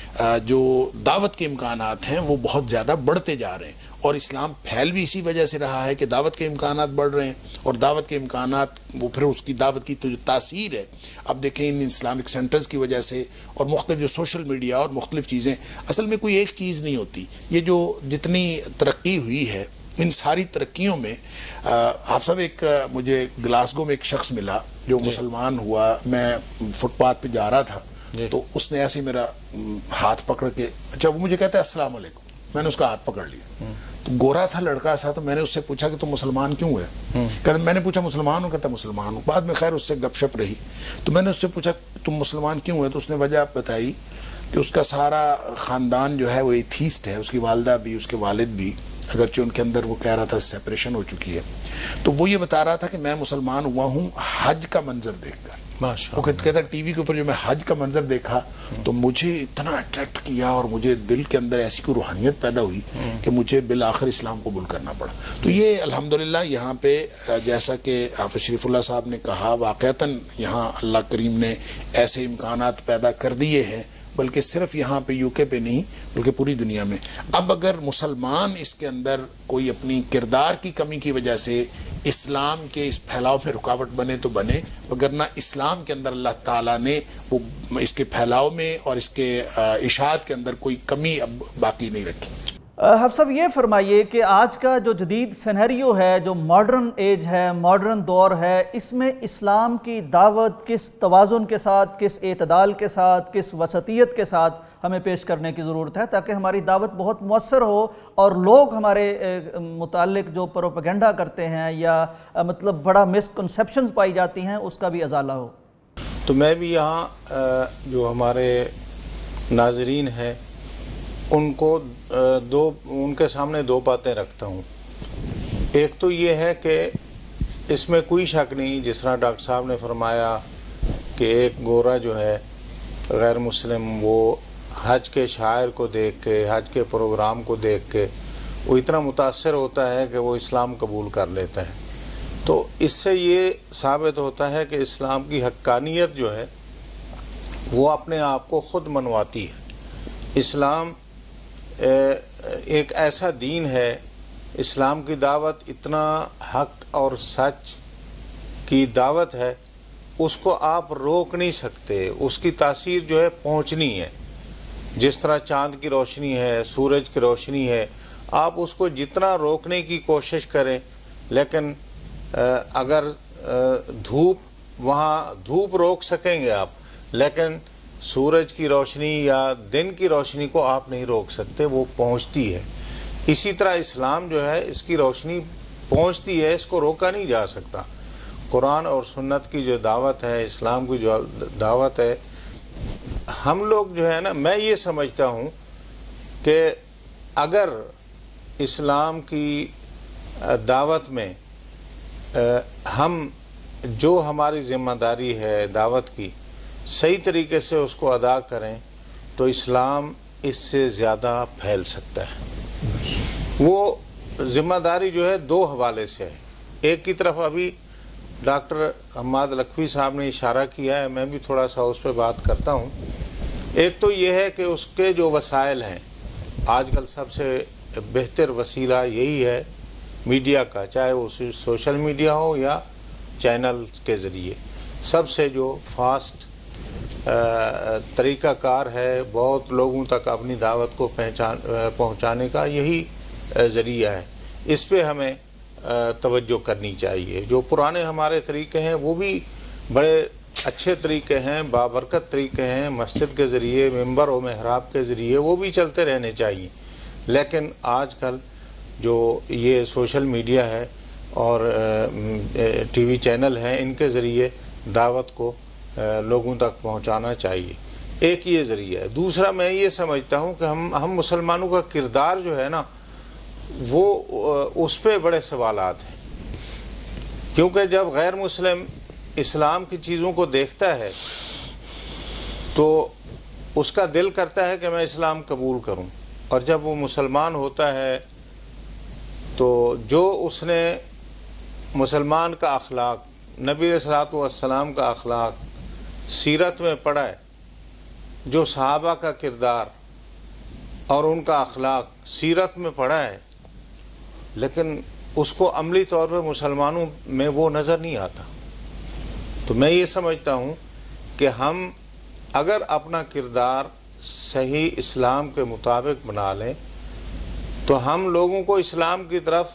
جو دعوت کے امکانات ہیں وہ بہت زیادہ بڑھتے جا رہے ہیں, اور اسلام پھیل بھی اسی وجہ سے رہا ہے کہ دعوت کے امکانات بڑھ رہے ہیں, اور دعوت کے امکانات وہ پھر اس کی دعوت کی جو تاثیر ہے اب دیکھیں ان اسلامک سینٹرز کی وجہ سے اور مختلف جو سوشل میڈیا اور مختلف چیزیں, اصل میں کوئی ایک چیز نہیں ہوتی. یہ جو جتنی ترقی ہوئی ہے ان ساری ترقیوں میں آپ سب ایک مجھے گلاسگو میں ایک شخص ملا جو مسلمان ہوا, میں فٹ پاتھ پہ جا رہا تھا تو اس نے ایسے میرا ہاتھ پکڑ کے, اچھا وہ مجھے کہتا ہے السلام علیکم, میں نے اس کا ہاتھ پکڑ لیا. تو گورا تھا لڑکا سا, تو میں نے اس سے پوچھا کہ تم مسلمان کیوں ہوئے؟ کہتا میں نے پوچھا مسلمان ہوں, کہتا مسلمان ہوں. بعد میں خیر اس سے گپ شپ رہی تو میں نے اس سے پوچھا تم مسلمان کیوں ہوئے؟ تو اس نے وجہ بتائی کہ اس کا سارا خاندان جو ہے وہ ایتھیسٹ ہے, اس کی والدہ بھی اس کے والد بھی, اگرچہ ان کے اندر وہ کہہ رہا تھا سیپریشن ہو چکی ہے. تو وہ یہ بتا رہا تھا کہ میں مسلمان ہوا ہوں حج کا منظر دیکھ کر. وہ کہتا ٹی وی کے اوپر جو میں حج کا منظر دیکھا تو مجھے اتنا اٹریکٹ کیا اور مجھے دل کے اندر ایسی کوئی روحانیت پیدا ہوئی کہ مجھے بالآخر اسلام قبول کرنا پڑا. تو یہ الحمدللہ یہاں پہ جیسا کہ حافظ شریف اللہ صاحب نے کہا واقعتاً یہاں اللہ کریم نے ایسے امکانات پیدا کر دیے ہیں, بلکہ صرف یہاں پہ یو کے پہ نہیں بلکہ پوری دنیا میں. اب اگر مسلمان اس کے اندر کوئی اپنی کردار کی کمی کی وجہ سے اسلام کے اس پھیلاؤ میں رکاوٹ بنے تو بنے, وگرنہ اسلام کے اندر اللہ تعالیٰ نے وہ اس کے پھیلاؤ میں اور اس کے اشاعت کے اندر کوئی کمی اب باقی نہیں رکھی.
حافظ صاحب یہ فرمائیے کہ آج کا جو جدید سینیریو ہے, جو ماڈرن ایج ہے, ماڈرن دور ہے, اس میں اسلام کی دعوت کس توازن کے ساتھ, کس اعتدال کے ساتھ, کس وسطیت کے ساتھ ہمیں پیش کرنے کی ضرورت ہے تاکہ ہماری دعوت بہت مؤثر ہو اور لوگ ہمارے متعلق جو پروپیگنڈا کرتے ہیں یا مطلب بڑا مسکنسیپشنز پائی جاتی ہیں اس کا بھی ازالہ ہو۔
تو میں بھی یہاں جو ہمارے ناظرین ہیں ان کو دو ان کے سامنے دو باتیں رکھتا ہوں۔ ایک تو یہ ہے کہ اس میں کوئی شک نہیں، جس طرح ڈاکٹر صاحب نے فرمایا کہ ایک گورا جو ہے غیر مسلم وہ حج کے شاعر کو دیکھ کے، حج کے پروگرام کو دیکھ کے وہ اتنا متاثر ہوتا ہے کہ وہ اسلام قبول کر لیتا ہے۔ تو اس سے یہ ثابت ہوتا ہے کہ اسلام کی حقانیت جو ہے وہ اپنے آپ کو خود منواتی ہے۔ اسلام ایک ایسا دین ہے، اسلام کی دعوت اتنا حق اور سچ کی دعوت ہے، اس کو آپ روک نہیں سکتے، اس کی تاثیر جو ہے پہنچنی ہے۔ جس طرح چاند کی روشنی ہے، سورج کی روشنی ہے، آپ اس کو جتنا روکنے کی کوشش کریں، لیکن اگر دھوپ وہاں دھوپ روک سکیں گے آپ، لیکن سورج کی روشنی یا دن کی روشنی کو آپ نہیں روک سکتے، وہ پہنچتی ہے۔ اسی طرح اسلام جو ہے اس کی روشنی پہنچتی ہے، اس کو روکا نہیں جا سکتا۔ قرآن اور سنت کی جو دعوت ہے، اسلام کی جو دعوت ہے، ہم لوگ جو ہے نا، میں یہ سمجھتا ہوں کہ اگر اسلام کی دعوت میں ہم جو ہماری ذمہ داری ہے دعوت کی صحیح طریقے سے اس کو ادا کریں تو اسلام اس سے زیادہ پھیل سکتا ہے۔ وہ ذمہ داری جو ہے دو حوالے سے ہے۔ ایک کی طرف ابھی ڈاکٹر حماد لکھوی صاحب نے اشارہ کیا ہے، میں بھی تھوڑا سا اس پہ بات کرتا ہوں۔ ایک تو یہ ہے کہ اس کے جو وسائل ہیں، آج کل سب سے بہتر وسیلہ یہی ہے میڈیا کا، چاہے وہ سوشل میڈیا ہو یا چینل کے ذریعے، سب سے جو فاسٹ طریقہ کار ہے بہت لوگوں تک اپنی دعوت کو پہچان پہنچانے کا، یہی ذریعہ ہے۔ اس پہ ہمیں توجہ کرنی چاہیے۔ جو پرانے ہمارے طریقے ہیں وہ بھی بڑے اچھے طریقے ہیں، بابرکت طریقے ہیں، مسجد کے ذریعے، ممبر و محراب کے ذریعے، وہ بھی چلتے رہنے چاہیے۔ لیکن آج کل جو یہ سوشل میڈیا ہے اور ٹی وی چینل ہیں، ان کے ذریعے دعوت کو لوگوں تک پہنچانا چاہیے۔ ایک یہ ذریعہ ہے۔ دوسرا میں یہ سمجھتا ہوں کہ ہم ہم مسلمانوں کا کردار جو ہے نا، وہ اس پہ بڑے سوالات ہیں، کیونکہ جب غیر مسلم اسلام کی چیزوں کو دیکھتا ہے تو اس کا دل کرتا ہے کہ میں اسلام قبول کروں، اور جب وہ مسلمان ہوتا ہے تو جو اس نے مسلمان کا اخلاق، نبی علیہ الصلوۃ والسلام کا اخلاق سیرت میں پڑھا ہے، جو صحابہ کا کردار اور ان کا اخلاق سیرت میں پڑھا ہے، لیکن اس کو عملی طور پہ مسلمانوں میں وہ نظر نہیں آتا۔ تو میں یہ سمجھتا ہوں کہ ہم اگر اپنا کردار صحیح اسلام کے مطابق بنا لیں تو ہم لوگوں کو اسلام کی طرف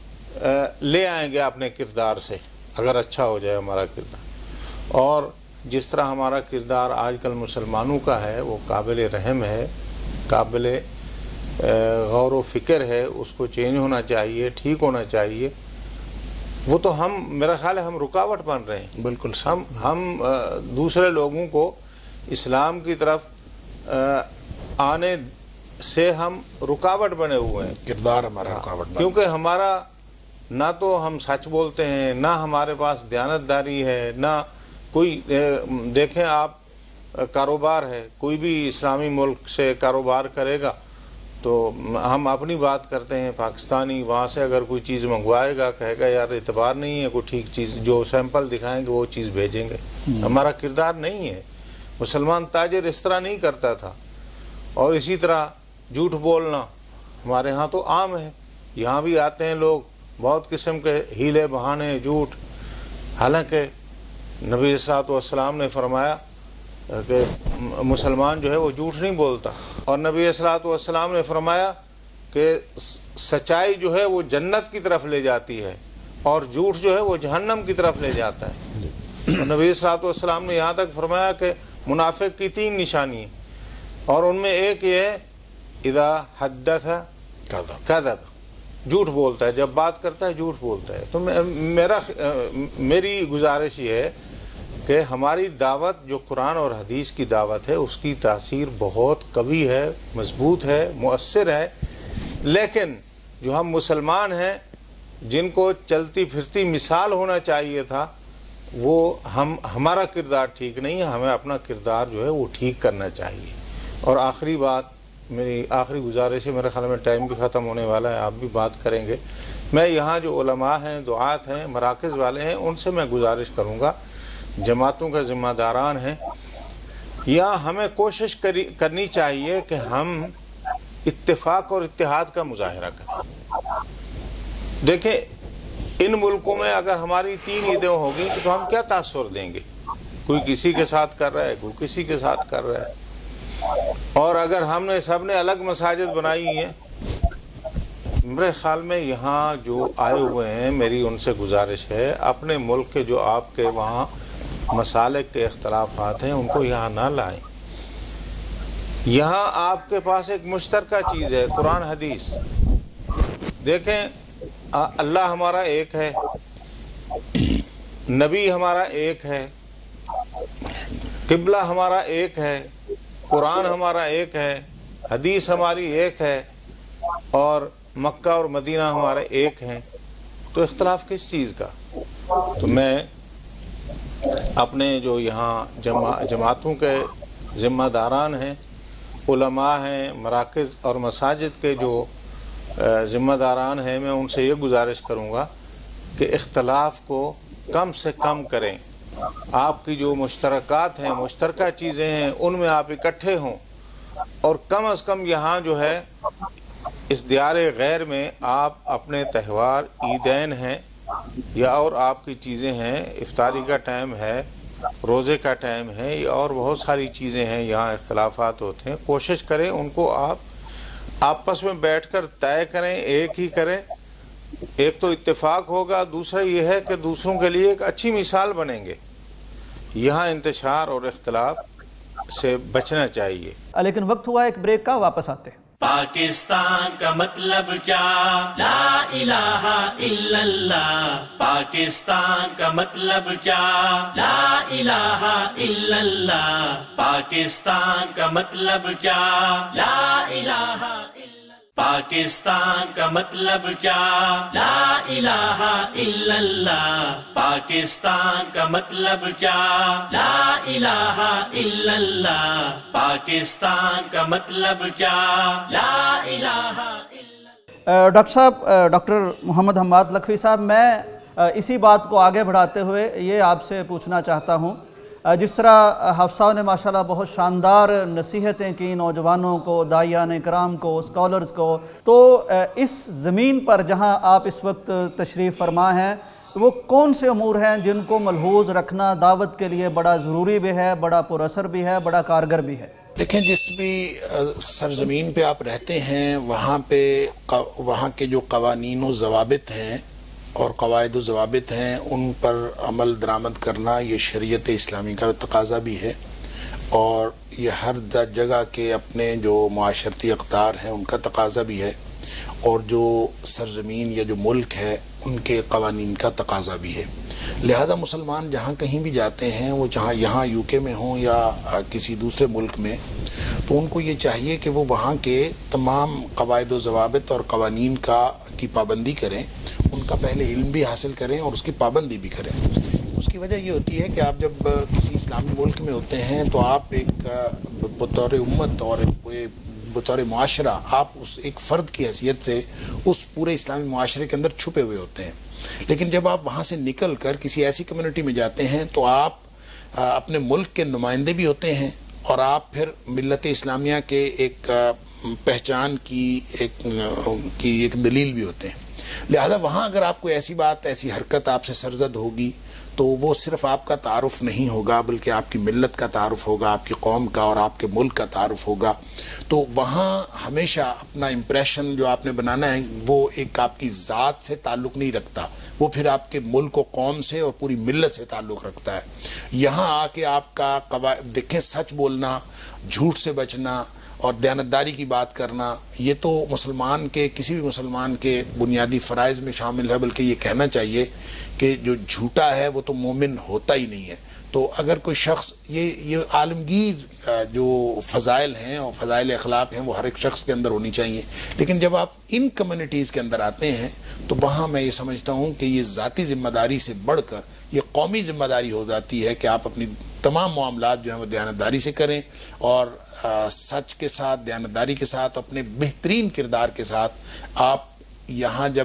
لے آئیں گے اپنے کردار سے، اگر اچھا ہو جائے ہمارا کردار۔ اور جس طرح ہمارا کردار آج کل مسلمانوں کا ہے وہ قابل رحم ہے، قابل غور و فکر ہے، اس کو چینج ہونا چاہیے، ٹھیک ہونا چاہیے۔ وہ تو ہم میرا خیال ہے ہم رکاوٹ بن رہے ہیں۔ بالکل ہم ہم دوسرے لوگوں کو اسلام کی طرف آنے سے ہم رکاوٹ بنے ہوئے ہیں،
کردار ہمارا رکاوٹ بن،
کیونکہ ہمارا نہ تو ہم سچ بولتے ہیں، نہ ہمارے پاس دیانتداری ہے، نہ کوئی دیکھیں آپ کاروبار ہے، کوئی بھی اسلامی ملک سے کاروبار کرے گا تو ہم اپنی بات کرتے ہیں پاکستانی، وہاں سے اگر کوئی چیز منگوائے گا کہے گا یار اعتبار نہیں ہے، کوئی ٹھیک چیز جو سیمپل دکھائیں گے وہ چیز بھیجیں گے۔ ہمارا کردار نہیں ہے۔ مسلمان تاجر اس طرح نہیں کرتا تھا۔ اور اسی طرح جھوٹ بولنا ہمارے ہاں تو عام ہے، یہاں بھی آتے ہیں لوگ بہت قسم کے ہیلے بہانے، جھوٹ، حالانکہ نبی صلی اللہ علیہ وسلم نے فرمایا کہ مسلمان جو ہے وہ جھوٹ نہیں بولتا، اور نبی صلی اللہ علیہ وسلم نے فرمایا کہ سچائی جو ہے وہ جنت کی طرف لے جاتی ہے اور جھوٹ جو ہے وہ جہنم کی طرف لے جاتا ہے۔ اور نبی صلی اللہ علیہ وسلم نے یہاں تک فرمایا کہ منافق کی تین نشانی ہیں، اور ان میں ایک یہ ہے اذا حدث کذب، جھوٹ بولتا ہے، جب بات کرتا ہے جھوٹ بولتا ہے۔ تو میرا میری گزارش یہ ہے کہ ہماری دعوت جو قرآن اور حدیث کی دعوت ہے اس کی تاثیر بہت قوی ہے، مضبوط ہے، مؤثر ہے، لیکن جو ہم مسلمان ہیں جن کو چلتی پھرتی مثال ہونا چاہیے تھا، وہ ہم ہمارا کردار ٹھیک نہیں ہے، ہمیں اپنا کردار جو ہے وہ ٹھیک کرنا چاہیے۔ اور آخری بات، میری آخری گزارش ہے، میرے خیال میں ٹائم بھی ختم ہونے والا ہے، آپ بھی بات کریں گے، میں یہاں جو علماء ہیں، دعات ہیں، مراکز والے ہیں، ان سے میں گزارش کروں گا، جماعتوں کا ذمہ داران ہیں، یا ہمیں کوشش کرنی چاہیے کہ ہم اتفاق اور اتحاد کا مظاہرہ کریں۔ دیکھیں ان ملکوں میں اگر ہماری تین عیدیں ہوگی تو ہم کیا تاثر دیں گے؟ کوئی کسی کے ساتھ کر رہا ہے، کوئی کسی کے ساتھ کر رہا ہے، اور اگر ہم نے سب نے الگ مساجد بنائی ہیں، میرے خیال میں یہاں جو آئے ہوئے ہیں، میری ان سے گزارش ہے اپنے ملک کے جو آپ کے وہاں مسالک کے اختلافات ہیں ان کو یہاں نہ لائیں۔ یہاں آپ کے پاس ایک مشترکہ چیز ہے، قرآن حدیث۔ دیکھیں اللہ ہمارا ایک ہے، نبی ہمارا ایک ہے، قبلہ ہمارا ایک ہے، قرآن ہمارا ایک ہے، حدیث ہماری ایک ہے، اور مکہ اور مدینہ ہمارے ایک ہیں، تو اختلاف کس چیز کا؟ تو میں اپنے جو یہاں جماع جماعتوں کے ذمہ داران ہیں، علماء ہیں، مراکز اور مساجد کے جو ذمہ داران ہیں، میں ان سے یہ گزارش کروں گا کہ اختلاف کو کم سے کم کریں۔ آپ کی جو مشترکات ہیں، مشترکہ چیزیں ہیں، ان میں آپ اکٹھے ہوں، اور کم از کم یہاں جو ہے اس دیار غیر میں آپ اپنے تہوار عیدین ہیں یا اور آپ کی چیزیں ہیں، افطاری کا ٹائم ہے، روزے کا ٹائم ہے، اور بہت ساری چیزیں ہیں، یہاں اختلافات ہوتے ہیں، کوشش کریں ان کو آپ آپس میں بیٹھ کر طے کریں، ایک ہی کریں۔ ایک تو اتفاق ہوگا، دوسرا یہ ہے کہ دوسروں کے لیے ایک اچھی مثال بنیں گے۔ یہاں انتشار اور اختلاف سے بچنا چاہیے۔
لیکن وقت ہوا ایک بریک کا، واپس آتے ہیں۔
پاکستان کا مطلب کیا؟ لا الہ الا اللہ۔ پاکستان کا مطلب کیا؟ لا الہ الا اللہ۔ پاکستان کا مطلب کیا؟ لا الہ الا اللہ۔ پاکستان کا مطلب کیا؟ لا الہ الا اللہ۔ پاکستان کا مطلب کیا؟ لا الہ الا اللہ۔ پاکستان کا مطلب کیا؟ لا الہ الا۔
ڈاکٹر صاحب، ڈاکٹر محمد حماد لکھوی صاحب، میں اسی بات کو آگے بڑھاتے ہوئے یہ آپ سے پوچھنا چاہتا ہوں، جس طرح حافظ نے ماشاءاللہ بہت شاندار نصیحتیں کی نوجوانوں کو، داعیان کرام کو، اسکالرز کو، تو اس زمین پر جہاں آپ اس وقت تشریف فرما ہیں، وہ کون سے امور ہیں جن کو ملحوظ رکھنا دعوت کے لیے بڑا ضروری بھی ہے، بڑا پر اثر بھی ہے، بڑا کارگر بھی ہے؟
دیکھیں، جس بھی سرزمین پہ آپ رہتے ہیں وہاں پہ وہاں کے جو قوانین و ضوابط ہیں اور قواعد و ضوابط ہیں ان پر عمل درآمد کرنا یہ شریعت اسلامی کا تقاضا بھی ہے، اور یہ ہر جگہ کے اپنے جو معاشرتی اقدار ہیں ان کا تقاضا بھی ہے، اور جو سرزمین یا جو ملک ہے ان کے قوانین کا تقاضا بھی ہے۔ لہٰذا مسلمان جہاں کہیں بھی جاتے ہیں، وہ جہاں یہاں یو کے میں ہوں یا کسی دوسرے ملک میں، تو ان کو یہ چاہیے کہ وہ وہاں کے تمام قواعد و ضوابط اور قوانین کا کی پابندی کریں، ان کا پہلے علم بھی حاصل کریں اور اس کی پابندی بھی کریں۔ اس کی وجہ یہ ہوتی ہے کہ آپ جب کسی اسلامی ملک میں ہوتے ہیں تو آپ ایک بطور امت اور بطور معاشرہ آپ اس ایک فرد کی حیثیت سے اس پورے اسلامی معاشرے کے اندر چھپے ہوئے ہوتے ہیں، لیکن جب آپ وہاں سے نکل کر کسی ایسی کمیونٹی میں جاتے ہیں تو آپ اپنے ملک کے نمائندے بھی ہوتے ہیں، اور آپ پھر ملت اسلامیہ کے ایک پہچان کی ایک کی ایک دلیل بھی ہوتے ہیں۔ لہذا وہاں اگر آپ کو ایسی بات، ایسی حرکت آپ سے سرزد ہوگی تو وہ صرف آپ کا تعارف نہیں ہوگا بلکہ آپ کی ملت کا تعارف ہوگا، آپ کی قوم کا اور آپ کے ملک کا تعارف ہوگا۔ تو وہاں ہمیشہ اپنا امپریشن جو آپ نے بنانا ہے وہ ایک آپ کی ذات سے تعلق نہیں رکھتا، وہ پھر آپ کے ملک و قوم سے اور پوری ملت سے تعلق رکھتا ہے۔ یہاں آ کے آپ کا قواعد دیکھیں، سچ بولنا، جھوٹ سے بچنا، اور دیانتداری کی بات کرنا یہ تو مسلمان کے کسی بھی مسلمان کے بنیادی فرائض میں شامل ہے، بلکہ یہ کہنا چاہیے کہ جو جھوٹا ہے وہ تو مومن ہوتا ہی نہیں ہے۔ تو اگر کوئی شخص یہ یہ عالمگیر جو فضائل ہیں اور فضائل اخلاق ہیں وہ ہر ایک شخص کے اندر ہونی چاہیے، لیکن جب آپ ان کمیونٹیز کے اندر آتے ہیں تو وہاں میں یہ سمجھتا ہوں کہ یہ ذاتی ذمہ داری سے بڑھ کر یہ قومی ذمہ داری ہو جاتی ہے کہ آپ اپنی تمام معاملات جو ہیں وہ دیانتداری سے کریں، اور سچ کے ساتھ، دیانتداری کے ساتھ، اپنے بہترین کردار کے ساتھ آپ یہاں جب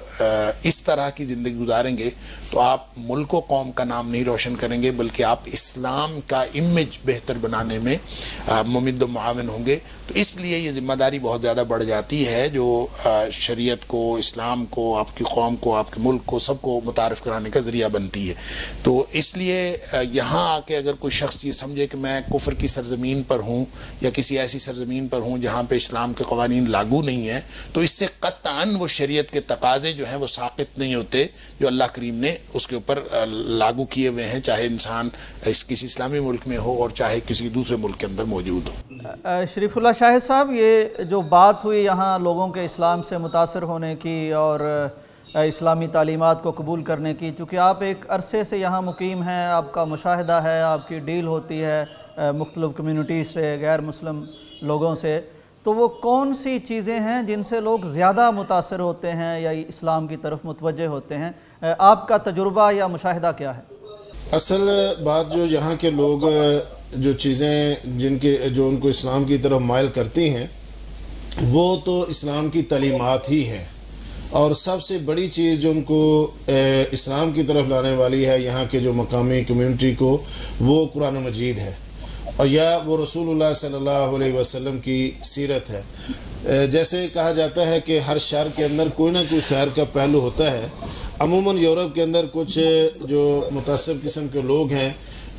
اس طرح کی زندگی گزاریں گے تو آپ ملک و قوم کا نام نہیں روشن کریں گے، بلکہ آپ اسلام کا امیج بہتر بنانے میں ممد و معاون ہوں گے۔ تو اس لیے یہ ذمہ داری بہت زیادہ بڑھ جاتی ہے جو شریعت کو، اسلام کو، آپ کی قوم کو، آپ کے ملک کو، سب کو متعارف کرانے کا ذریعہ بنتی ہے۔ تو اس لیے یہاں آ کے اگر کوئی شخص یہ سمجھے کہ میں کفر کی سرزمین پر ہوں یا کسی ایسی سرزمین پر ہوں جہاں پہ اسلام کے قوانین لاگو نہیں ہیں، تو اس سے قطعاً وہ شریعت کے تقاضے جو ہیں وہ ساقط نہیں ہوتے جو اللہ کریم نے اس کے اوپر لاگو کیے ہوئے ہیں، چاہے انسان اس کسی اسلامی ملک میں ہو اور چاہے کسی دوسرے ملک کے اندر موجود ہو۔
شریف اللہ شاہد صاحب، یہ جو بات ہوئی یہاں لوگوں کے اسلام سے متاثر ہونے کی اور اسلامی تعلیمات کو قبول کرنے کی، چونکہ آپ ایک عرصے سے یہاں مقیم ہیں، آپ کا مشاہدہ ہے، آپ کی ڈیل ہوتی ہے مختلف کمیونٹیز سے، غیر مسلم لوگوں سے، تو وہ کون سی چیزیں ہیں جن سے لوگ زیادہ متاثر ہوتے ہیں یا اسلام کی طرف متوجہ ہوتے ہیں؟ آپ کا تجربہ یا مشاہدہ کیا ہے؟
اصل بات جو یہاں کے لوگ جو چیزیں جن کے جو ان کو اسلام کی طرف مائل کرتی ہیں وہ تو اسلام کی تعلیمات ہی ہیں، اور سب سے بڑی چیز جو ان کو اسلام کی طرف لانے والی ہے یہاں کے جو مقامی کمیونٹی کو، وہ قرآن مجید ہے، اور یا وہ رسول اللہ صلی اللہ علیہ وسلم کی سیرت ہے۔ جیسے کہا جاتا ہے کہ ہر شہر کے اندر کوئی نہ کوئی خیر کا پہلو ہوتا ہے۔ عموماً یورپ کے اندر کچھ جو متعصب قسم کے لوگ ہیں،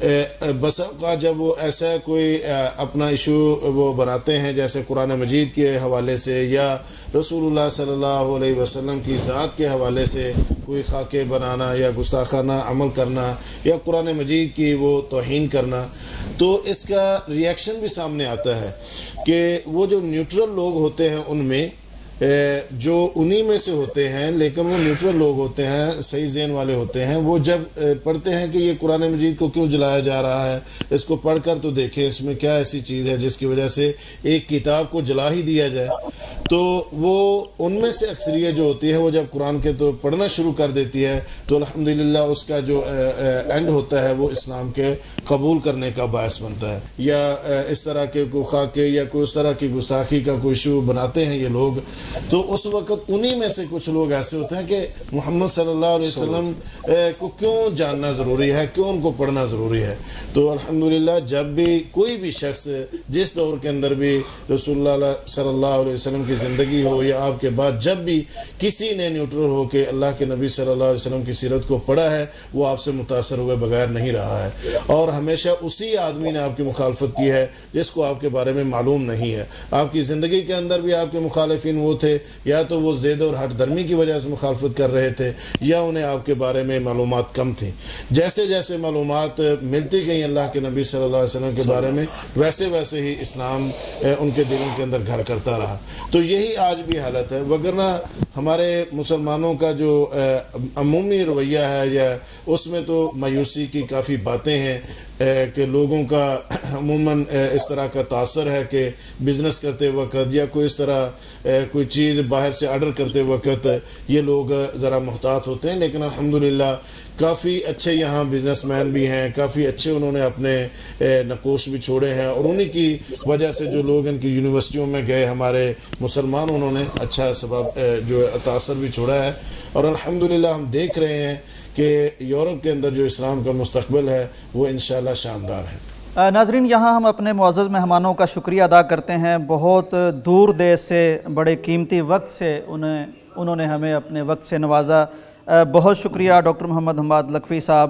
بس کا جب وہ ایسا کوئی اپنا ایشو وہ بناتے ہیں جیسے قرآن مجید کے حوالے سے یا رسول اللہ صلی اللہ علیہ وسلم کی ذات کے حوالے سے کوئی خاکے بنانا یا گستاخانہ عمل کرنا یا قرآن مجید کی وہ توہین کرنا، تو اس کا ریئیکشن بھی سامنے آتا ہے کہ وہ جو نیوٹرل لوگ ہوتے ہیں ان میں جو انہی میں سے ہوتے ہیں، لیکن وہ نیوٹرل لوگ ہوتے ہیں، صحیح ذہن والے ہوتے ہیں، وہ جب پڑھتے ہیں کہ یہ قرآن مجید کو کیوں جلایا جا رہا ہے، اس کو پڑھ کر تو دیکھیں اس میں کیا ایسی چیز ہے جس کی وجہ سے ایک کتاب کو جلا ہی دیا جائے، تو وہ ان میں سے اکثریت جو ہوتی ہے وہ جب قرآن کے تو پڑھنا شروع کر دیتی ہے تو الحمدللہ اس کا جو اینڈ ہوتا ہے وہ اسلام کے قبول کرنے کا باعث بنتا ہے۔ یا اس طرح کے کوئی خاکے یا کوئی اس طرح کی گستاخی کا کوئی ایشو بناتے ہیں یہ لوگ، تو اس وقت انہی میں سے کچھ لوگ ایسے ہوتے ہیں کہ محمد صلی اللہ علیہ وسلم کو کیوں جاننا ضروری ہے، کیوں ان کو پڑھنا ضروری ہے۔ تو الحمدللہ جب بھی کوئی بھی شخص جس دور کے اندر بھی رسول اللہ صلی اللہ علیہ وسلم کی زندگی ہو یا آپ کے بعد جب بھی کسی نے نیوٹرل ہو کے اللہ کے نبی صلی اللہ علیہ وسلم کی سیرت کو پڑھا ہے وہ آپ سے متاثر ہوئے بغیر نہیں رہا ہے، اور ہمیشہ اسی آدمی نے آپ کی مخالفت کی ہے جس کو آپ کے بارے میں معلوم نہیں ہے۔ آپ کی زندگی کے اندر بھی آپ کے مخالفین وہ تھے، یا تو وہ زید اور ہٹ درمی کی وجہ سے مخالفت کر رہے تھے یا انہیں آپ کے بارے میں معلومات کم تھیں۔ جیسے جیسے معلومات ملتی گئیں اللہ کے نبی صلی اللہ علیہ وسلم کے بارے میں، ویسے ویسے ہی اسلام ان کے دلوں کے اندر گھر کرتا رہا۔ تو یہی آج بھی حالت ہے، وگرنہ ہمارے مسلمانوں کا جو عمومی رویہ ہے یا اس میں تو مایوسی کی کافی باتیں ہیں کہ لوگوں کا عموماً اس طرح کا تاثر ہے کہ بزنس کرتے وقت یا کوئی اس طرح کوئی چیز باہر سے آرڈر کرتے وقت یہ لوگ ذرا محتاط ہوتے ہیں، لیکن الحمدللہ کافی اچھے یہاں بزنس مین بھی ہیں، کافی اچھے انہوں نے اپنے نقوش بھی چھوڑے ہیں، اور انہی کی وجہ سے جو لوگ ان کی یونیورسٹیوں میں گئے ہمارے مسلمان انہوں نے اچھا سبب جو تاثر بھی چھوڑا ہے، اور الحمدللہ ہم دیکھ رہے ہیں کہ یورپ کے اندر جو اسلام کا مستقبل ہے وہ انشاءاللہ شاندار ہے۔
ناظرین، یہاں ہم اپنے معزز مہمانوں کا شکریہ ادا کرتے ہیں، بہت دور دیس سے بڑے قیمتی وقت سے انہیں انہوں نے ہمیں اپنے وقت سے نوازا۔ بہت شکریہ ڈاکٹر محمد حماد لکھوی صاحب،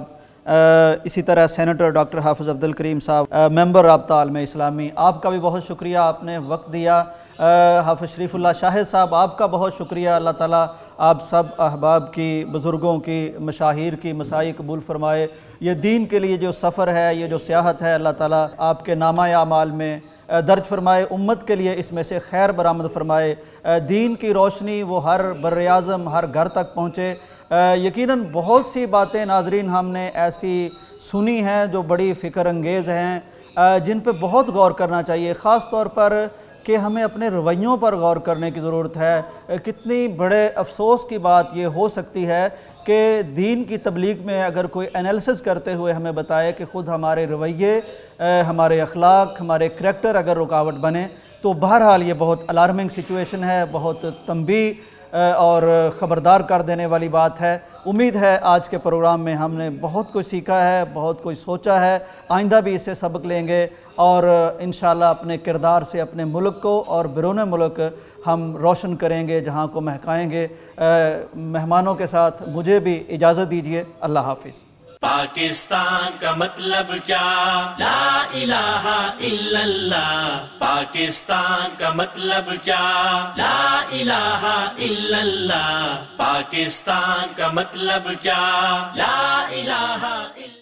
اسی طرح سینیٹر ڈاکٹر حافظ عبد الکریم صاحب، ممبر رابطہ عالم اسلامی، آپ کا بھی بہت شکریہ، آپ نے وقت دیا۔ حافظ شریف اللہ شاہد صاحب، آپ کا بہت شکریہ، اللہ تعالیٰ آپ سب احباب کی، بزرگوں کی، مشاہیر کی مساعی قبول فرمائے۔ یہ دین کے لیے جو سفر ہے، یہ جو سیاحت ہے، اللہ تعالیٰ آپ کے نامہ اعمال میں درج فرمائے، امت کے لیے اس میں سے خیر برآمد فرمائے، دین کی روشنی وہ ہر بر اعظم ہر گھر تک پہنچے۔ یقیناً بہت سی باتیں ناظرین ہم نے ایسی سنی ہیں جو بڑی فکر انگیز ہیں، جن پہ بہت غور کرنا چاہیے، خاص طور پر کہ ہمیں اپنے رویوں پر غور کرنے کی ضرورت ہے۔ کتنی بڑے افسوس کی بات یہ ہو سکتی ہے کہ دین کی تبلیغ میں اگر کوئی انالیسس کرتے ہوئے ہمیں بتائے کہ خود ہمارے رویے، ہمارے اخلاق، ہمارے کریکٹر اگر رکاوٹ بنے تو بہرحال یہ بہت الارمنگ سچویشن ہے، بہت تنبیہ اور خبردار کر دینے والی بات ہے۔ امید ہے آج کے پروگرام میں ہم نے بہت کچھ سیکھا ہے، بہت کچھ سوچا ہے، آئندہ بھی اس سے سبق لیں گے اور انشاءاللہ اپنے کردار سے اپنے ملک کو اور بیرون ملک ہم روشن کریں گے، جہاں کو مہکائیں گے۔ مہمانوں کے ساتھ مجھے بھی اجازت دیجیے، اللہ حافظ۔
پاکستان کا مطلب کیا؟ لا الہ الا اللہ۔ پاکستان کا مطلب کیا؟ لا الہ الا اللہ۔ پاکستان کا مطلب کیا؟ لا الہ الا